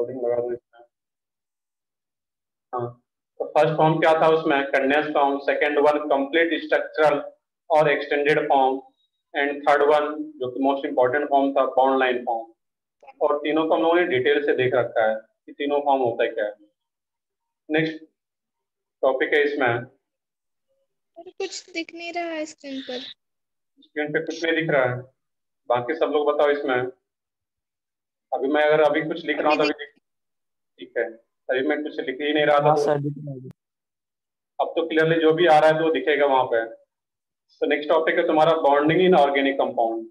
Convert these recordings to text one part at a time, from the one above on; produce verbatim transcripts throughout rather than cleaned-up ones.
Coding लगा दो इसमें। हाँ, तो फर्स्ट फॉर्म क्या था उसमें, condensed form, second one complete structural और extended form, and third one जो कि मोस्ट इंपॉर्टेंट फॉर्म था, बाउंड लाइन फॉर्म। और तीनों को हम लोगों ने डिटेल से देख रखा है कि तीनों फॉर्म होता है क्या है। नेक्स्ट टॉपिक है इसमें, और कुछ दिख नहीं रहा है स्क्रीन पर। स्क्रीन पे कुछ नहीं दिख रहा है, बाकी सब लोग बताओ इसमें। अभी मैं अगर अभी कुछ लिख रहा अभी हूँ तो दिख अभी दिख- ठीक है, अभी मैं कुछ लिख ही नहीं रहा था हाँ तो सर दिख रहा है। अब तो क्लियरली जो भी आ रहा है तो वो दिखेगा वहां पे। तो नेक्स्ट टॉपिक है तुम्हारा bonding in organic compound.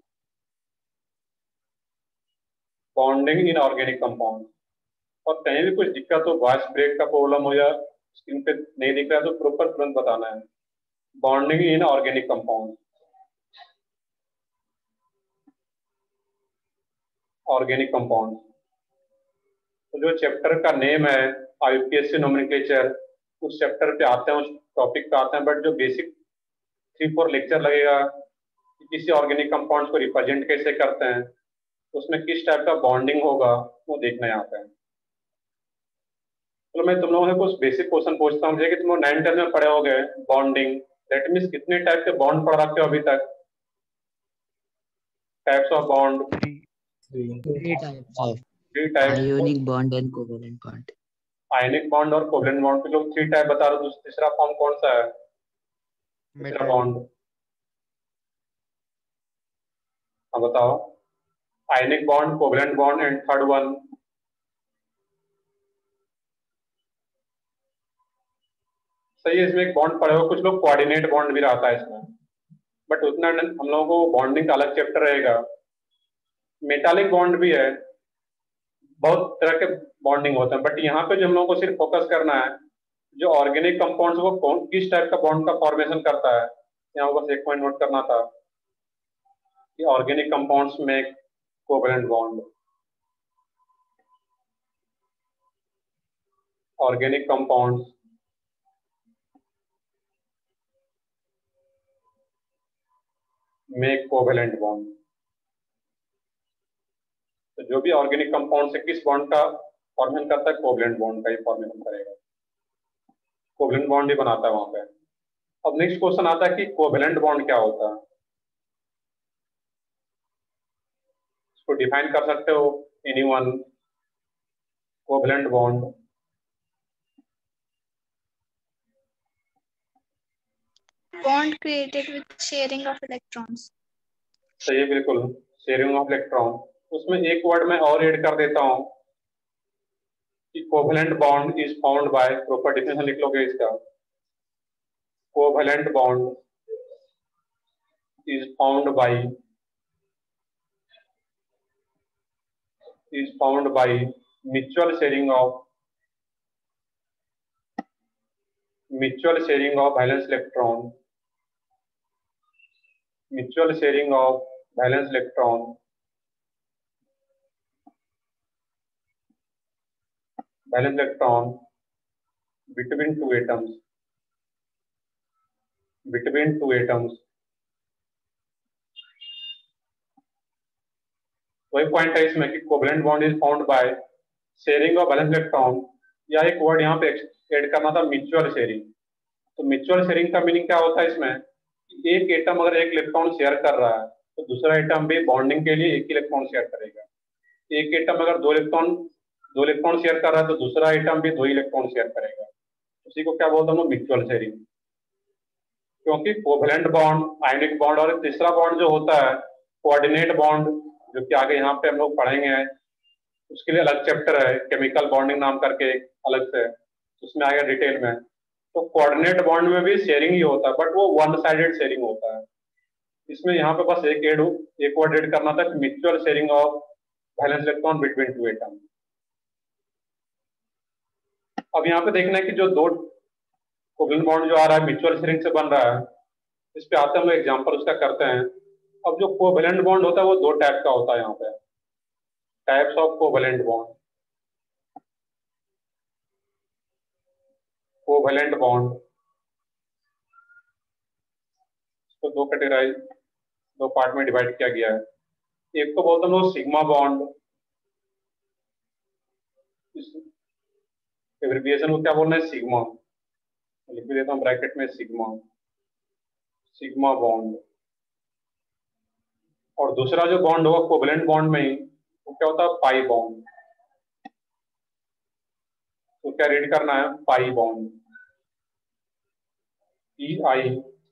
Bonding in organic compound, और कहीं भी कुछ दिक्कत हो, वॉइस ब्रेक का प्रॉब्लम हो या स्क्रीन पे नहीं दिख रहा है तो प्रॉपर तुरंत बताना है। Bonding in organic compound, organic compound, तो जो चैप्टर का नेम है आईयूपीएससी नोमेनक्लेचर, उस चैप्टर पे आते हैं, उस टॉपिक पे आते हैं, बट जो बेसिक थ्री फोर लेक्चर लगेगा कि किसी ऑर्गेनिक कंपाउंड्स को रिप्रेजेंट कैसे करते हैं, उसमें किस टाइप का बॉन्डिंग होगा, वो देखना यहाँ पे है। चलो मैं तुम लोगों से कुछ बेसिक क्वेश्चन पूछता हूँ, कि तुम लोग नाइन टेंथ में पढ़े हो गए बॉन्डिंग, दैट मीन्स कितने टाइप के बॉन्ड पढ़ रखे हो अभी तक, types of bond? Three types of three type, ionic bond and covalent bond. Ionic bond और कोवलेंट बॉन्ड के लोग थ्री टाइप बता रहे हो, तो तीसरा फॉर्म कौन सा है, तीसरा बॉन्ड? हाँ बताओ, ionic bond, covalent bond and third one? सही है, इसमें एक बॉन्ड पढ़े हो, कुछ लोग कोऑर्डिनेट बॉन्ड भी रहता है इसमें, बट उतना हम लोगों को बॉन्डिंग का अलग चैप्टर रहेगा। मेटालिक बॉन्ड भी है, बहुत तरह के बॉन्डिंग होते हैं, बट यहाँ पे जो हम लोगों को सिर्फ फोकस करना है, जो ऑर्गेनिक कंपाउंड्स वो कौन किस टाइप का बॉन्ड का फॉर्मेशन करता है, यहाँ बस एक पॉइंट नोट करना था कि ऑर्गेनिक कंपाउंड्स में कोवलेंट बॉन्ड, ऑर्गेनिक कंपाउंड्स में कोवलेंट बॉन्ड। तो जो भी ऑर्गेनिक कंपाउंड से किस बॉन्ड का फॉर्मेशन करता है, कोवलेंट बॉन्ड का ही फॉर्मेशन करेगा, कोवलेंट बॉन्ड ही बनाता है वहां पे। अब नेक्स्ट क्वेश्चन आता है कि कोवलेंट बॉन्ड क्या होता है, इसको डिफाइन कर सकते हो anyone? Covalent bond, bond created with sharing of electrons. सही है बिल्कुल, शेयरिंग ऑफ इलेक्ट्रॉन। उसमें एक वर्ड मैं और ऐड कर देता हूं कि covalent bond is found by, proper definition लिख लोगे इसका, covalent bond is found by, is found by mutual sharing of mutual sharing of valence electron, mutual sharing of valence electron valence electron between two atoms, between two atoms। वही point है इसमें कि covalent bond is found by sharing of valence electron, या एक word यहाँ पे add करना था म्यूचुअल शेयरिंग। तो म्यूचुअल शेयरिंग का मीनिंग क्या होता है इसमें, एक एटम अगर एक इलेक्ट्रॉन शेयर कर रहा है तो दूसरा एटम भी बॉन्डिंग के लिए एक ही इलेक्ट्रॉन शेयर करेगा। एक एटम अगर दो इलेक्ट्रॉन दो इलेक्ट्रॉन शेयर कर रहा है तो दूसरा एटम भी दो ही इलेक्ट्रॉन शेयर करेगा, उसी को क्या बोलते हैं म्यूचुअल शेयरिंग। क्योंकि कोवलेंट बॉन्ड, आयनिक बॉन्ड, और तीसरा बॉन्ड जो होता है कोऑर्डिनेट बॉन्ड, जो कि आगे यहाँ पे हम लोग पढ़ेंगे, उसके लिए अलग चैप्टर है केमिकल बॉन्डिंग नाम करके अलग से, उसमें आएगा डिटेल में। तो कोऑर्डिनेट बॉन्ड में भी शेयरिंग ही होता है, बट वो वन साइडेड शेयरिंग होता है। इसमें यहाँ पे बस एक एड एक वर्ड एड करना था, mutual sharing of valence electron between two atom. अब यहाँ पे देखना है कि जो दो कोवलेंट बॉन्ड जो आ रहा है म्यूचुअल शेयरिंग से बन रहा है, इस पे आते हैं, हम एग्जांपल उसका करते हैं। अब जो कोवलेंट बॉन्ड होता है वो दो टाइप का होता है, यहाँ पे types of covalent bond, covalent bond तो दो कैटेगराइज, दो पार्ट में डिवाइड किया गया है। एक तो बोलते हैं सिग्मा बॉन्ड, एब्रिविएशन को क्या बोलना है, सिग्मा, लिख भी देता हूँ ब्रैकेट में सिग्मा, सिग्मा बॉन्ड। और दूसरा जो बॉन्ड होगा कोवेलेंट बॉन्ड में ही वो क्या होता है, पाई बॉन्ड। तो क्या रीड करना है, pi bond, E I,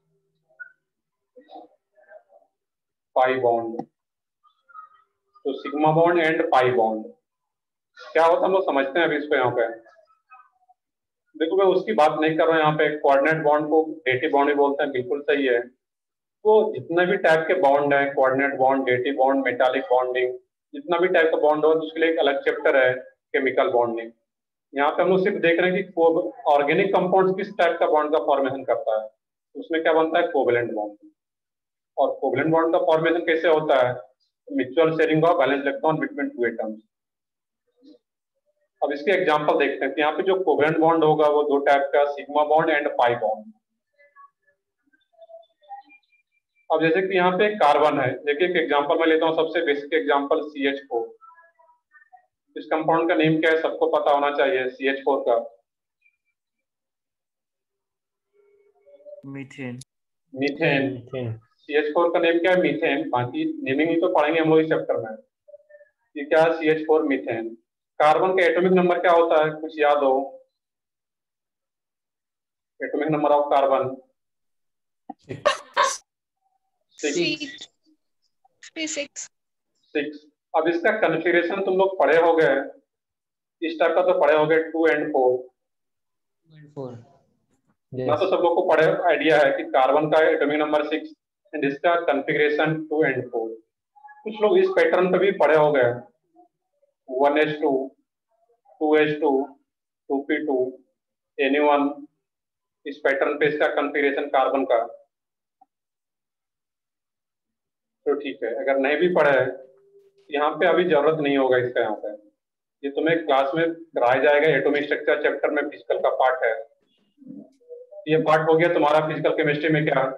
pi bond. तो sigma bond and pi bond क्या होता है हम लोग समझते हैं अभी इसको। यहाँ पे देखो मैं उसकी बात नहीं कर रहा हूँ, यहाँ पे कोऑर्डिनेट बॉन्ड को डेटिव बॉन्ड भी बोलते हैं, बिल्कुल सही है। तो जितने भी टाइप के बॉन्ड है, coordinate bond, dative bond, metallic bonding, जितना भी टाइप का बॉन्ड हो उसके लिए एक अलग चैप्टर है केमिकल बॉन्डिंग। यहाँ पे हम लोग सिर्फ देख रहे हैं कि ऑर्गेनिक कंपाउंड किस टाइप का बॉन्ड का फॉर्मेशन करता है, उसमें क्या बनता है, कोवेलेंट बॉन्ड। और कोवेलेंट बॉन्ड का फॉर्मेशन कैसे होता है, mutual sharing of valence electron between two atoms. अब इसके एग्जांपल देखते हैं कि यहाँ पे जो कोवेलेंट बॉन्ड होगा वो दो टाइप का, sigma bond and pi bond. अब जैसे कि यहाँ पे कार्बन है, देखिए एक एग्जांपल मैं लेता हूँ, सबसे basic example C H four. इस कंपाउंड का नेम क्या है, सबको पता होना चाहिए, सी एच फोर का methane. Methane. C H four का नेम क्या है, मीथेन। बाकी नेमिंग ही तो पढ़ेंगे हम लोग इस चैप्टर में। ये क्या है, C H four methane. Carbon का एटॉमिक नंबर क्या होता है, कुछ याद हो, atomic number of carbon six. Six. अब इसका कन्फिगरेशन तुम लोग पढ़े हो गए, इस टाइप का तो पढ़े हो गए, टू एंड फोर। फोर ना तो सब लोग को पढ़े आइडिया है कि कार्बन का एटॉमिक नंबर सिक्स एंड इसका कन्फिगरेशन टू एंड फोर। कुछ लोग इस पैटर्न पे भी पढ़े हो गए, one H two, two H two, two P two, N A one, इस पैटर्न पे इसका कन्फिगरेशन कार्बन का। तो ठीक है, अगर नहीं भी पढ़े यहाँ पे अभी जरूरत नहीं होगा इसका, यहाँ पे ये तुम्हें क्लास में कराया जाएगा, एटॉमिक स्ट्रक्चर चैप्टर में फिजिकल का पार्ट है। ये पार्ट हो गया तुम्हारा फिजिकल केमिस्ट्री में क्या,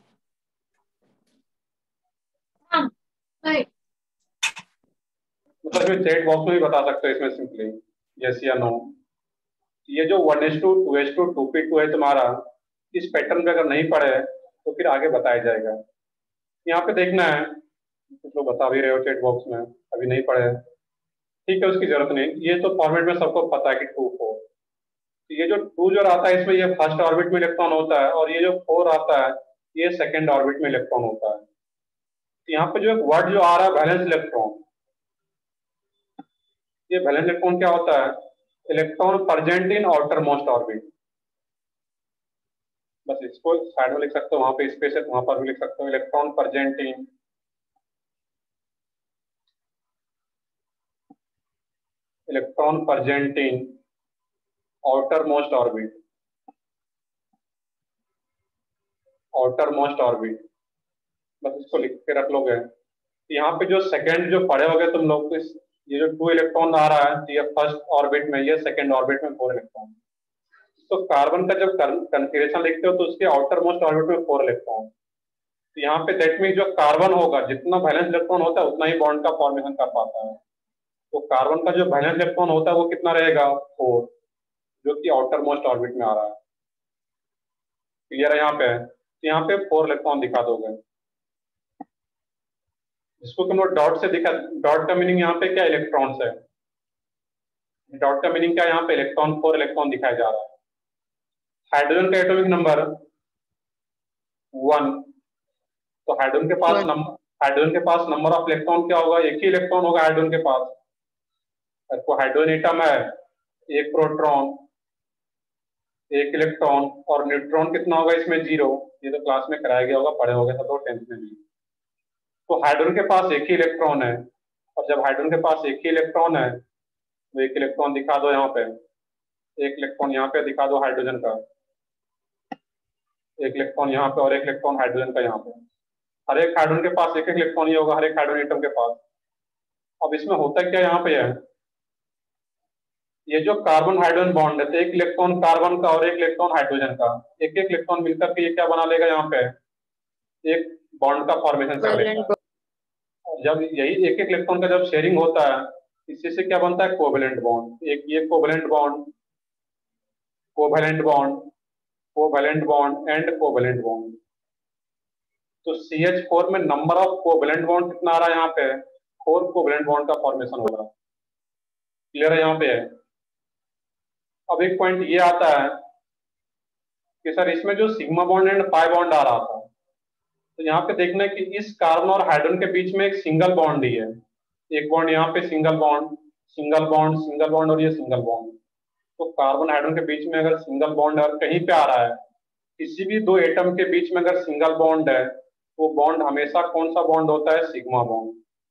मतलब चैट बॉक्स में भी बता सकते हो इसमें सिंपली यस या नो। ये जो one H two, two H two, two P two है तुम्हारा, इस पैटर्न पे अगर नहीं पढ़े तो फिर आगे बताया जाएगा। यहाँ पे देखना है, कुछ लोग बता भी रहे हो चैट बॉक्स में अभी नहीं पढ़े, ठीक है उसकी जरूरत नहीं। ये तो फॉर्मेट में सबको पता है कि टू फोर। ये जो टू जो आता है इसमें ये फर्स्ट ऑर्बिट में इलेक्ट्रॉन होता है, और ये जो फोर आता है ये सेकेंड ऑर्बिट में इलेक्ट्रॉन होता है। यहाँ पे जो एक वर्ड जो आ रहा है वैलेंस इलेक्ट्रॉन, ये वैलेंस इलेक्ट्रॉन क्या होता है, electron present in outermost orbit. बस इसको साइड में लिख सकते हो, वहां पे स्पेस है वहां पर भी लिख सकते हो, electron present in electron present in outermost orbit, outermost orbit. बस इसको लिख के रख लोगे। यहाँ पे जो सेकेंड जो पढ़े होगे तुम लोग, इस ये जो टू इलेक्ट्रॉन आ रहा है ये फर्स्ट ऑर्बिट में, ये सेकेंड ऑर्बिट में फोर इलेक्ट्रॉन। तो कार्बन का जब कन्फिगरेशन लिखते हो तो उसके आउटर मोस्ट ऑर्बिट में फोर इलेक्ट्रॉन। तो यहाँ पे दैट मीन जो कार्बन होगा जितना वैलेंस इलेक्ट्रॉन होता है उतना ही बॉन्ड का फॉर्मेशन कर पाता है। तो कार्बन का जो वैलेंस इलेक्ट्रॉन होता है वो कितना रहेगा, फोर, जो कि आउटर मोस्ट ऑर्बिट में आ रहा है। क्लियर है यहाँ पे, तो यहाँ पे फोर इलेक्ट्रॉन दिखा दोगे, जिसको तुम लोग डॉट से दिखा। डॉट का मीनिंग यहाँ पे क्या, इलेक्ट्रॉन्स है। डॉट का मीनिंग क्या है, यहाँ पे इलेक्ट्रॉन, फोर इलेक्ट्रॉन दिखाया जा रहा है। हाइड्रोजन का एटॉमिक नंबर वन, तो हाइड्रोजन के पास नंबर हाइड्रोजन के पास नंबर ऑफ इलेक्ट्रॉन क्या होगा, एक ही इलेक्ट्रॉन होगा हाइड्रोजन के पास। तो हाइड्रोजन एटम है, एक प्रोटॉन, एक इलेक्ट्रॉन, और न्यूट्रॉन कितना होगा इसमें, जीरो। ये तो क्लास में कराया गया होगा, पढ़े होंगे सब तो टेंथ में भी। तो हाइड्रोजन के पास एक ही इलेक्ट्रॉन है, और जब हाइड्रोजन के पास एक ही इलेक्ट्रॉन है तो एक इलेक्ट्रॉन दिखा दो यहाँ पे, एक इलेक्ट्रॉन यहाँ पे दिखा दो हाइड्रोजन का, एक इलेक्ट्रॉन यहाँ पे और एक इलेक्ट्रॉन हाइड्रोजन का यहाँ पे। हर एक हाइड्रोजन के पास एक एक इलेक्ट्रॉन ही होगा, हर एक हाइड्रोजन एटम के पास। अब इसमें होता क्या यहाँ पे है, ये जो कार्बन हाइड्रोजन बॉन्ड है, तो एक इलेक्ट्रॉन कार्बन का और एक इलेक्ट्रॉन हाइड्रोजन का, एक एक इलेक्ट्रॉन मिलकर के ये क्या बना लेगा, यहाँ पे एक बॉन्ड का फॉर्मेशन कर लेगा। जब यही एक एक इलेक्ट्रॉन का जब शेयरिंग होता है इसी से क्या बनता है, कोवेलेंट बॉन्ड। एक ये covalent bond, covalent bond, covalent bond and covalent bond. तो सी एच फोर में नंबर ऑफ कोवेलेंट बॉन्ड कितना आ रहा है यहाँ पे, फोर कोवेलेंट बॉन्ड का फॉर्मेशन हो रहा है। क्लियर है यहाँ पे है। अब एक पॉइंट ये आता है कि सर इसमें जो sigma bond and pi bond आ रहा था, तो यहाँ पे देखना है कि इस कार्बन और हाइड्रोजन के बीच में एक सिंगल बॉन्ड ही है। एक बॉन्ड यहाँ पे single bond, single bond, single bond और ये सिंगल बॉन्ड। तो कार्बन हाइड्रोजन के बीच में अगर सिंगल बॉन्ड अगर कहीं पे आ रहा है, किसी भी दो एटम के बीच में अगर सिंगल बॉन्ड है, वो बॉन्ड हमेशा कौन सा बॉन्ड होता है, सिग्मा बॉन्ड।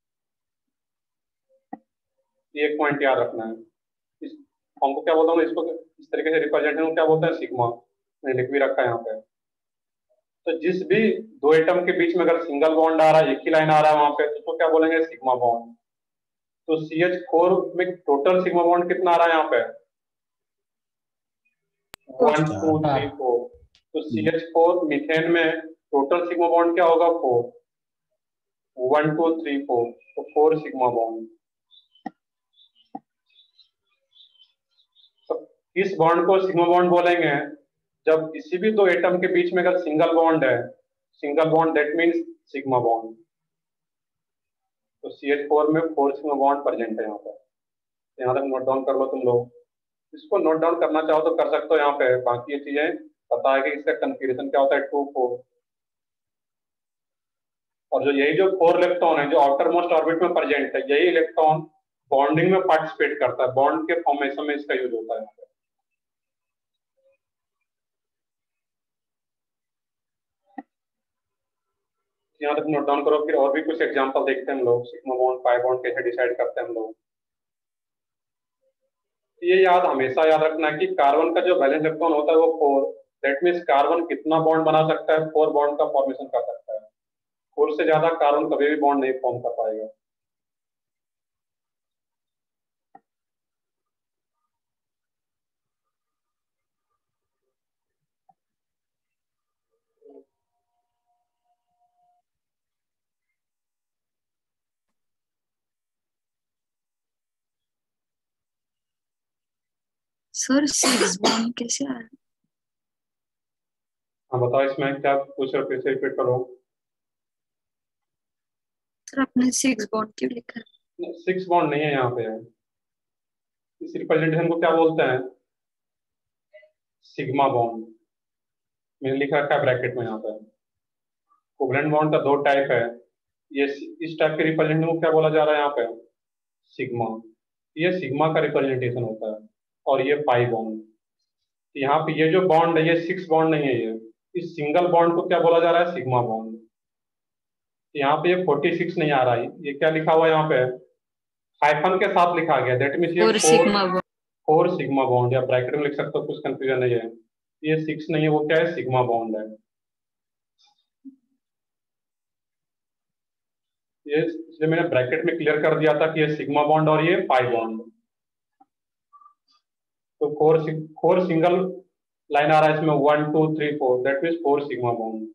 ये एक पॉइंट याद रखना है। इस फॉर्म को क्या बोलता हूँ, इसको इस तरीके से रिप्रेजेंटेशन को क्या बोलते हैं, सिग्मा। मैंने लिख भी रखा है यहाँ पे। तो जिस भी दो एटम के बीच में अगर सिंगल बॉन्ड आ रहा है, एक ही लाइन आ रहा है वहां पे, तो उसको क्या बोलेंगे, सिग्मा बॉन्ड। तो सी एच फोर में टोटल सिग्मा बॉन्ड कितना आ रहा है यहाँ पे, वन टू थ्री फोर। तो सी एच फोर मीथेन में टोटल सिग्मा बॉन्ड क्या होगा, four. One two three four, तो फोर सिग्मा बॉन्ड। तो इस बॉन्ड को सिग्मा बॉन्ड बोलेंगे जब किसी भी दो एटम के बीच में अगर सिंगल बॉन्ड है, single bond, that means sigma bond. तो सी एच फोर में फोर सिग्मा बॉन्ड प्रेजेंट है यहाँ पर। यहाँ तक नोट डाउन कर लो तुम लोग। इसको नोट डाउन करना चाहो तो कर सकते हो यहाँ पे, बाकी ये चीजें पता है कि इसका कन्फिग्रेशन क्या होता है, टू फोर। और जो यही जो फोर इलेक्ट्रॉन है जो आउटर मोस्ट ऑर्बिट में प्रेजेंट है, यही इलेक्ट्रॉन बॉन्डिंग में पार्टिसिपेट करता है, बॉन्ड के फॉर्मेशन में इसका यूज होता है। यहाँ तक नोट डाउन करो, फिर और भी कुछ एग्जांपल देखते हैं हम लोग, सिग्मा बॉन्ड, पाई बॉन्ड कैसे डिसाइड करते हैं हम लोग। ये याद हमेशा याद रखना है कि कार्बन का जो वैलेंस इलेक्ट्रॉन होता है वो फोर, दैट मीन्स कार्बन कितना बॉन्ड बना सकता है, फोर बॉन्ड का फॉर्मेशन कर सकता है। फोर से ज्यादा कार्बन कभी भी बॉन्ड नहीं फॉर्म कर पाएगा। सर सिक्स बॉन्ड कैसे आ रहा है? हाँ बताओ इसमें क्या पूछ रहे हो, फिर से रिपीट करो। सर आपने सिक्स बॉन्ड क्यों लिखा है? सिक्स बॉन्ड नहीं है यहाँ पे। इस रिप्रेजेंटेशन को क्या बोलते हैं, सिग्मा बॉन्ड। मैंने लिखा रखा है ब्रैकेट में यहाँ पे। कोवलेंट बॉन्ड का दो टाइप है, ये इस टाइप के रिप्रेजेंटेशन को क्या बोला जा रहा है यहाँ पे, सिग्मा। ये सिग्मा का रिप्रेजेंटेशन होता है। और ये पाई बॉन्ड। यहाँ पे ये जो बॉन्ड है ये सिक्स बॉन्ड नहीं है, ये इस सिंगल बॉन्ड को क्या बोला जा रहा है, सिग्मा बॉन्ड। यहाँ पे ये फोर्टी सिक्स नहीं आ रहा है, ये क्या लिखा हुआ है यहाँ पे, हाइफन के साथ लिखा गया, दैट मीन्स ये four sigma bond. Four sigma bond, या ब्रैकेट में लिख सकते हो, कुछ कंफ्यूजन नहीं है। ये सिक्स नहीं है, वो क्या है, सिग्मा बॉन्ड है। ये इसलिए मैंने ब्रैकेट में क्लियर कर दिया था कि ये सिग्मा बॉन्ड और ये पाई बॉन्ड। तो फोर फोर सिंगल लाइन आ रहा है इसमें, one two three four, that means four sigma bond.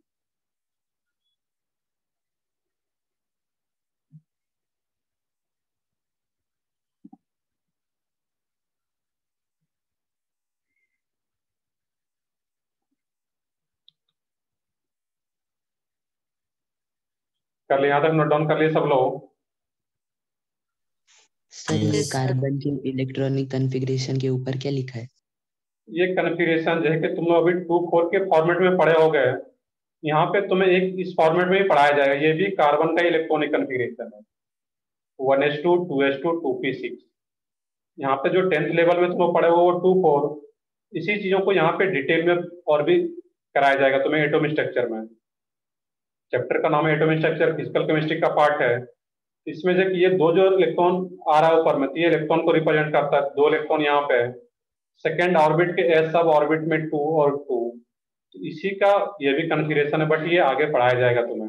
कर लिया, यहाँ तक नोट डाउन कर लिए सब लोग। सर ये कार्बन के इलेक्ट्रॉनिक कॉन्फ़िगरेशन के ऊपर क्या लिखा है? ये कन्फिग्रेशन जो है कि तुम लोग अभी टू फोर के फॉर्मेट में पढ़े हो गए, यहाँ पे तुम्हें एक इस फॉर्मेट में ही पढ़ाया जाएगा। ये भी कार्बन का इलेक्ट्रॉनिक कन्फिग्रेशन है, one S two, two S two, two P six. यहाँ पे जो टेंथ लेवल में तुम लोग पढ़े हो वो टू फोर, इसी चीजों को यहाँ पे डिटेल में और भी कराया जाएगा तुम्हें एटॉम स्ट्रक्चर में। चैप्टर का नाम है एटॉम स्ट्रक्चर, फिजिकल केमिस्ट्री का पार्ट है। इसमें से ये दो जो इलेक्ट्रॉन आ रहा है ऊपर में, ये इलेक्ट्रॉन को रिप्रेजेंट करता है, दो इलेक्ट्रॉन यहाँ पे सेकेंड ऑर्बिट के एस सब ऑर्बिट में टू और टू, तो इसी का ये भी कन्फिग्रेशन है, बट ये आगे पढ़ाया जाएगा तुम्हें।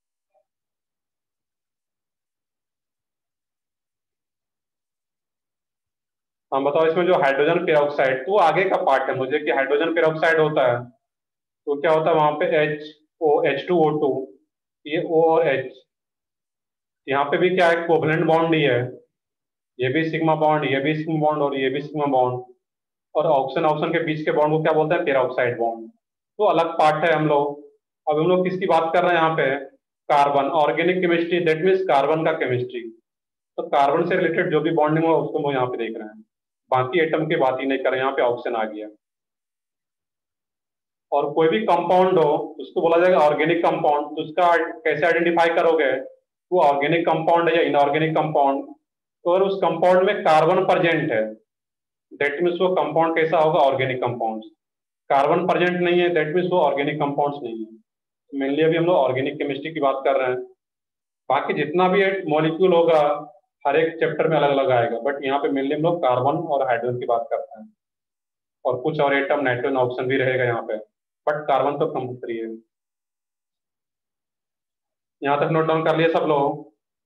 हाँ बताओ, इसमें जो हाइड्रोजन पेरोक्साइड, तो वो आगे का पार्ट है मुझे, कि हाइड्रोजन पेरोक्साइड होता है तो क्या होता है वहां पे H O H two O two, ये ओ और एच, यहाँ पे भी क्या है, कोवलेंट बॉन्ड ही है। ये भी सिग्मा बॉन्ड, ये भी सिग्मा बॉन्ड और ये भी सिग्मा बॉन्ड, और ऑक्सीजन ऑक्सीजन के बीच के बॉन्ड को क्या बोलते हैं, पेरोक्साइड बॉन्ड। तो अलग पार्ट है हम लोग। अब हम लोग किसकी बात कर रहे हैं यहाँ पे, carbon, organic chemistry, that means carbon का केमिस्ट्री। तो कार्बन से रिलेटेड जो भी बॉन्डिंग हो उसको हम यहाँ पे देख रहे हैं, बाकी एटम की बात ही नहीं कर रहे हैं। यहाँ पे ऑक्सीजन आ गया। और कोई भी कंपाउंड हो उसको बोला जाएगा ऑर्गेनिक कंपाउंड। तो उसका कैसे आइडेंटिफाई करोगे वो ऑर्गेनिक कंपाउंड है या इनऑर्गेनिक कंपाउंड। तो अगर उस कंपाउंड में कार्बन प्रेजेंट है दैट मीन्स वो कंपाउंड कैसा होगा, ऑर्गेनिक कंपाउंड। कार्बन प्रेजेंट नहीं है दैट मीन्स वो ऑर्गेनिक कंपाउंड्स नहीं है। मेनली अभी हम लोग ऑर्गेनिक केमिस्ट्री की बात कर रहे हैं। बाकी जितना भी मॉलिक्यूल होगा हर एक चैप्टर में अलग अलग आएगा, बट यहाँ पे मेनली हम लोग कार्बन और हाइड्रोजन की बात करते हैं। और कुछ और एटम नाइट्रोजन ऑक्सीजन भी रहेगा यहाँ पे, बट कार्बन तो कंपल्सरी है। यहाँ तक नोट डाउन कर लिए सब लोग?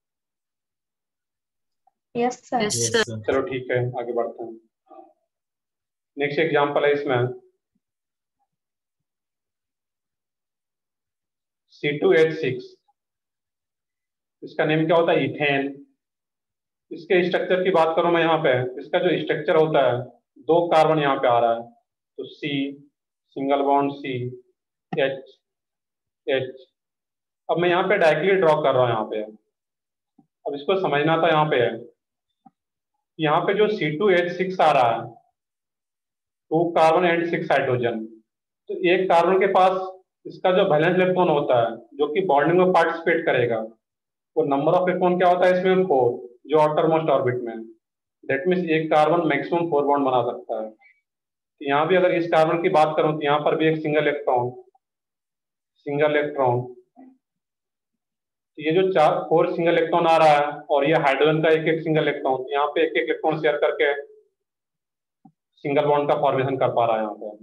Yes sir. Yes, sir. चलो ठीक है, आगे बढ़ते हैं। नेक्स्ट एग्जांपल है इसमें सी टू एच सिक्स। इसका नेम क्या होता है, इथेन। इसके स्ट्रक्चर की बात करूं मैं यहाँ पे, इसका जो स्ट्रक्चर होता है, दो कार्बन यहाँ पे आ रहा है, तो C single bond C, H H. अब मैं यहाँ पे डायरेक्टली ड्रॉ कर रहा हूँ यहाँ पे। अब इसको समझना था यहाँ पे है, यहाँ पे जो सी टू एच सिक्स आ रहा है, two carbon and six hydrogen. तो एक कार्बन के पास इसका जो वैलेंस इलेक्ट्रॉन होता है जो कि बॉन्डिंग में पार्टिसिपेट करेगा, वो नंबर ऑफ इलेक्ट्रॉन क्या होता है इसमें, फोर, जो आउटर मोस्ट ऑर्बिट में। दैट मीन्स एक कार्बन मैक्सिमम फोर बॉन्ड बना सकता है। तो यहाँ भी अगर इस कार्बन की बात करूं तो यहाँ पर भी एक सिंगल इलेक्ट्रॉन, सिंगल इलेक्ट्रॉन। तो ये जो चार फोर सिंगल इलेक्ट्रॉन आ रहा है और ये हाइड्रोजन का एक एक सिंगल इलेक्ट्रॉन, तो यहाँ पे एक एक इलेक्ट्रॉन शेयर करके सिंगल बॉन्ड का फॉर्मेशन कर पा रहा है यहाँ पे।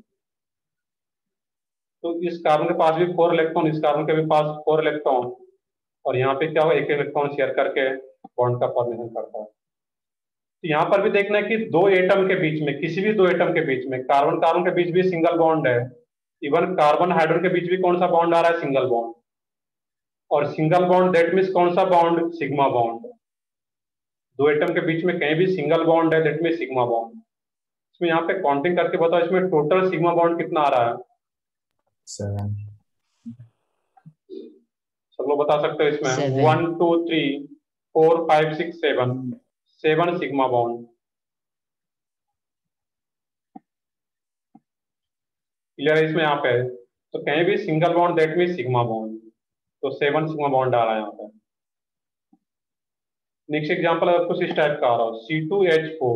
तो इस कार्बन के पास भी फोर इलेक्ट्रॉन, इस कार्बन के भी पास फोर इलेक्ट्रॉन, और यहाँ पे क्या होगा, एक इलेक्ट्रॉन शेयर करके बॉन्ड का फॉर्मेशन करता है। तो यहाँ पर भी देखना है कि दो एटम के बीच में, किसी भी दो एटम के बीच में, कार्बन कार्बन के बीच भी सिंगल बॉन्ड है, इवन कार्बन हाइड्रोजन के बीच भी कौन सा बॉन्ड आ रहा है, सिंगल बॉन्ड। और सिंगल बॉन्ड दैट मीन्स कौन सा बॉन्ड, सिग्मा बॉन्ड। दो एटम के बीच में कहीं भी सिंगल बॉन्ड है दैट मीन्स सिग्मा बॉन्ड। इसमें यहाँ पे काउंटिंग करके बताओ इसमें टोटल सिग्मा बॉन्ड कितना आ रहा है, Seven. सब लोग बता सकते हो इसमें? Seven. One two three four five six seven, seven sigma bond. Clear है इसमें यहाँ पे? तो कहीं भी single bond that means sigma bond, तो सेवन सिग्मा बॉन्ड आ रहा है यहाँ पे। नेक्स्ट एग्जांपल अगर कुछ इस टाइप का आ रहा हो, सी टू एच फोर,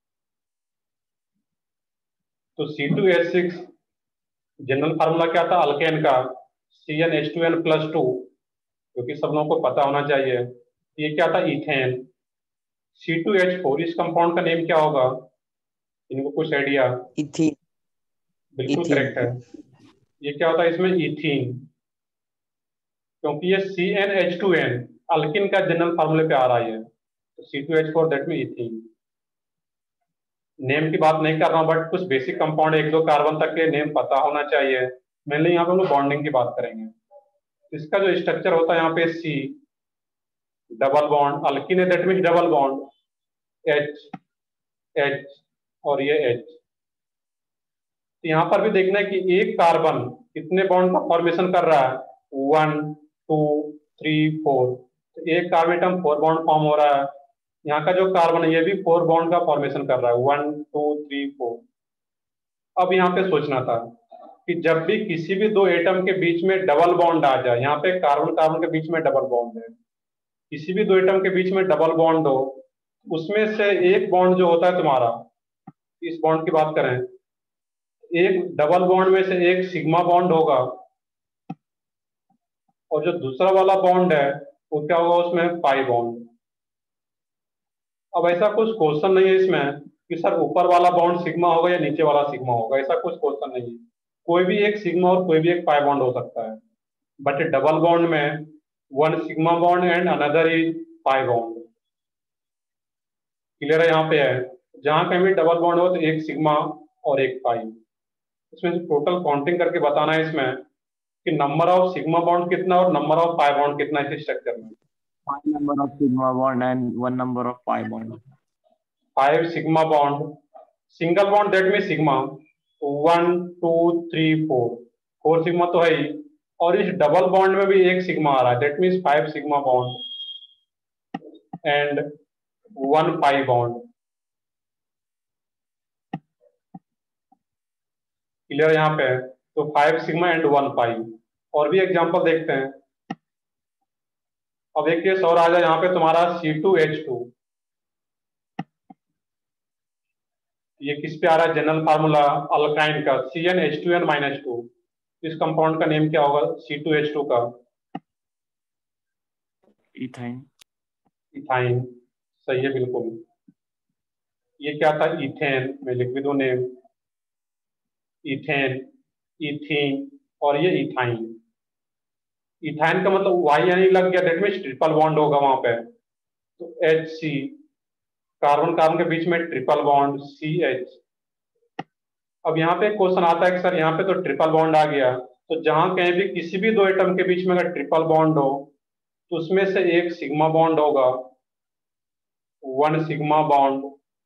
तो C two H six general formula क्या था अल्केन का, C N H two N plus two, जो कि सब लोगों को पता होना चाहिए। ये क्या था, ethane. C two H four, इस कंपाउंड का नेम क्या होगा, इनको कुछ आइडिया? इथीन। बिल्कुल इथीन। करेक्ट है। ये क्या होता है इसमें, इथीन, क्योंकि ये C N H two N alkene का जनरल फार्मूले पे आ रहा है। तो C two H four that में इथीन। नेम की बात नहीं कर रहा हूँ, बट कुछ बेसिक कंपाउंड एक दो कार्बन तक के नेम पता होना चाहिए। मेनली यहाँ पे हम लोग बॉन्डिंग की बात करेंगे। इसका जो स्ट्रक्चर होता है यहाँ पे, सी डबल बॉन्ड, अल्किन है that means double bond, H H और ये एच। तो यहाँ पर भी देखना है कि एक कार्बन कितने बॉन्ड का फॉर्मेशन कर रहा है, वन टू थ्री फोर। तो एक carbon atom four bond form हो रहा है। यहाँ का जो कार्बन है ये भी फोर बॉन्ड का फॉर्मेशन कर रहा है, वन टू थ्री फोर। अब यहाँ पे सोचना था कि जब भी किसी भी दो एटम के बीच में डबल बॉन्ड आ जाए, यहाँ पे कार्बन कार्बन के बीच में डबल बॉन्ड है, किसी भी दो एटम के बीच में डबल बॉन्ड हो, उसमें से एक बॉन्ड जो होता है तुम्हारा, इस बॉन्ड की बात करें, एक डबल बॉन्ड में से एक सिग्मा बॉन्ड होगा, और जो दूसरा वाला बॉन्ड है वो क्या होगा, उसमें पाई बॉन्ड। अब ऐसा कुछ क्वेश्चन नहीं है इसमें कि सर ऊपर वाला बॉन्ड सिग्मा होगा या नीचे वाला सिग्मा होगा, ऐसा कुछ क्वेश्चन नहीं है। कोई भी एक सिग्मा और कोई भी एक पाई बॉन्ड हो सकता है, बट डबल बॉन्ड में one sigma bond and another is pi bond. Clear है? यहाँ पे है जहां कहीं भी डबल बॉन्ड हो तो एक सिग्मा और एक पाई। इसमें टोटल काउंटिंग करके बताना है इसमें कि नंबर ऑफ सिग्मा बॉन्ड कितना और नंबर ऑफ पाई बॉन्ड कितना है इस स्ट्रक्चर में। Five number of sigma bond and one number of pi bond. Five sigma bond, single bond that mean sigma one two three four, four sigma तो है ही, और इस डबल बॉन्ड में भी एक सिग्मा आ रहा है, that means five sigma bond and one pi bond. Clear यहाँ पे? तो five sigma and one pi. और भी एग्जांपल देखते हैं। अब एक केस और आ जाए यहाँ पे तुम्हारा सी टू एच टू, ये किस पे आ रहा है? जनरल फार्मूला अल्काइन का C N H two N minus two. इस कंपाउंड का नेम क्या होगा सी टू एच टू का? इथाइन। इथाइन, सही है बिल्कुल। ये क्या था? इथेन, मैं लिख भी दूं नेम, इथेन, इथीन और ये इथाइन। इथाइन का मतलब वाई यानी लग गया, दैट मीन्स ट्रिपल बॉन्ड होगा वहां पे। तो एच सी, कार्बन कार्बन के बीच में ट्रिपल बॉन्ड सी एच। अब यहाँ पे क्वेश्चन आता है कि सर यहाँ पे तो ट्रिपल बॉन्ड आ गया, तो जहां कहीं भी किसी भी दो एटम के बीच में अगर ट्रिपल बॉन्ड हो तो उसमें से एक सिग्मा बॉन्ड होगा, one sigma bond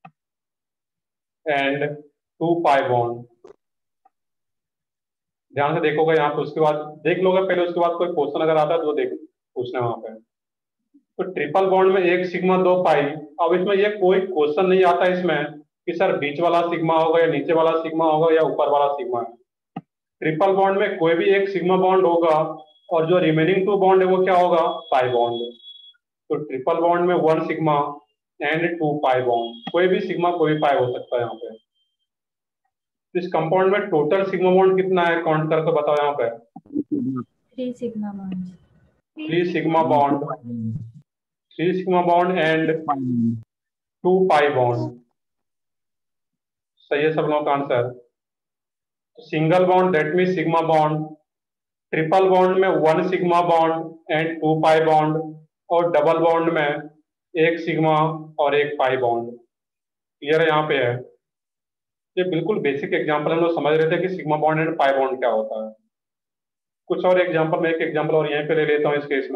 and two pi bond. ध्यान से देखोगे यहाँ पे, उसके बाद देख लोगे पहले, उसके बाद कोई क्वेश्चन अगर आता है तो देख पूछना वहां पे। तो ट्रिपल बॉन्ड में एक सिग्मा दो पाई। अब इसमें ये कोई क्वेश्चन नहीं आता इसमें कि सर बीच वाला सिग्मा होगा या नीचे वाला सिग्मा होगा या ऊपर वाला सिग्मा है। ट्रिपल बॉन्ड में कोई भी एक सिग्मा बॉन्ड होगा और जो रिमेनिंग टू बॉन्ड है वो क्या होगा? Pi bond. तो ट्रिपल बॉन्ड में one sigma and two pi bond, कोई भी सिग्मा कोई भी पाई हो सकता है यहाँ पे। इस कंपाउंड में टोटल सिग्मा बॉन्ड कितना है? काउंट करके बताओ यहाँ पे। Three sigma bond. Three sigma bond, three sigma bond and two pi bond. सही है सब लोगों का answer. Single bond that mean sigma bond, triple bond में one sigma bond and two pi bond, और डबल बॉन्ड में एक sigma और एक पाई बॉन्ड। क्लियर है यहाँ पे है? ये बिल्कुल बेसिक एग्जांपल हम लोग समझ रहे थे कि sigma bond and pi bond क्या होता है। कुछ और एग्जांपल, मैं एक एग्जांपल और यहीं पे ले लेता हूँ इस केस में।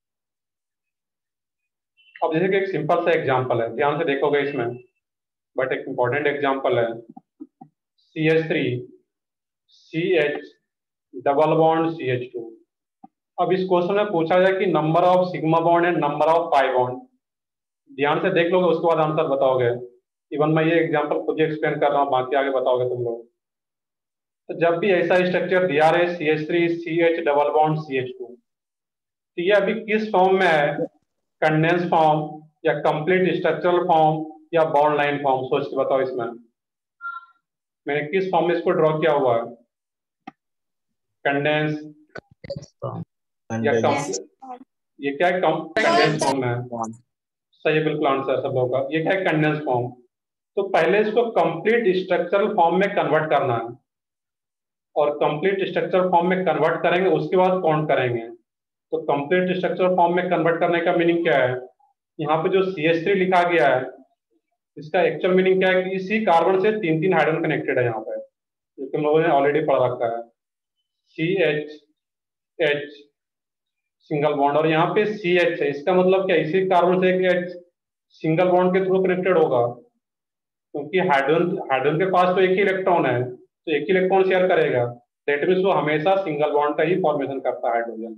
अब जैसे कि एक सिंपल सा एग्जांपल है, ध्यान से देखोगे इसमें, बट एक इंपॉर्टेंट एग्जांपल है। C H three C H double bond C H two. अब इस क्वेश्चन में पूछा जाए कि number of sigma bond and number of pi bond. ध्यान से देख लोगे उसके बाद आंसर बताओगे। इवन मैं ये एग्जांपल खुद ही एक्सप्लेन कर रहा हूँ, बाकी आगे बताओगे तुम लोग। तो जब भी ऐसा स्ट्रक्चर दिया रहे C H three C H double bond C H two, तो ये अभी किस फॉर्म में है? कंडेंस फॉर्म या कंप्लीट स्ट्रक्चरल फॉर्म या बॉन्ड लाइन फॉर्म? सोच के बताओ इसमें मैंने किस फॉर्म में इसको ड्रॉ किया हुआ है? कंडेंस या कम, ये क्या है? कंडेंस फॉर्म में है। सही है बिल्कुल आंसर सब लोगों का। ये क्या है? Condense form. तो पहले इसको कंप्लीट स्ट्रक्चरल फॉर्म में कन्वर्ट करना है, और कंप्लीट स्ट्रक्चरल फॉर्म में कन्वर्ट करेंगे उसके बाद काउंट करेंगे। तो कंप्लीट स्ट्रक्चरल फॉर्म में कन्वर्ट करने का मीनिंग क्या है? यहाँ पे जो सी एच थ्री लिखा गया है इसका एक्चुअल मीनिंग क्या है कि इसी कार्बन से तीन तीन हाइड्रोजन कनेक्टेड है यहाँ पे, जो तुम लोगों ने ऑलरेडी पढ़ रखा है। C H H single bond, और यहाँ पे सी एच है, इसका मतलब क्या? इसी कार्बन से एक एच सिंगल बॉन्ड के थ्रू कनेक्टेड होगा, क्योंकि हाइड्रोजन हाइड्रोजन के पास तो एक ही इलेक्ट्रॉन है, तो एक ही इलेक्ट्रॉन शेयर करेगा। दैट मीन्स वो हमेशा सिंगल बॉन्ड का ही फॉर्मेशन करता है हाइड्रोजन।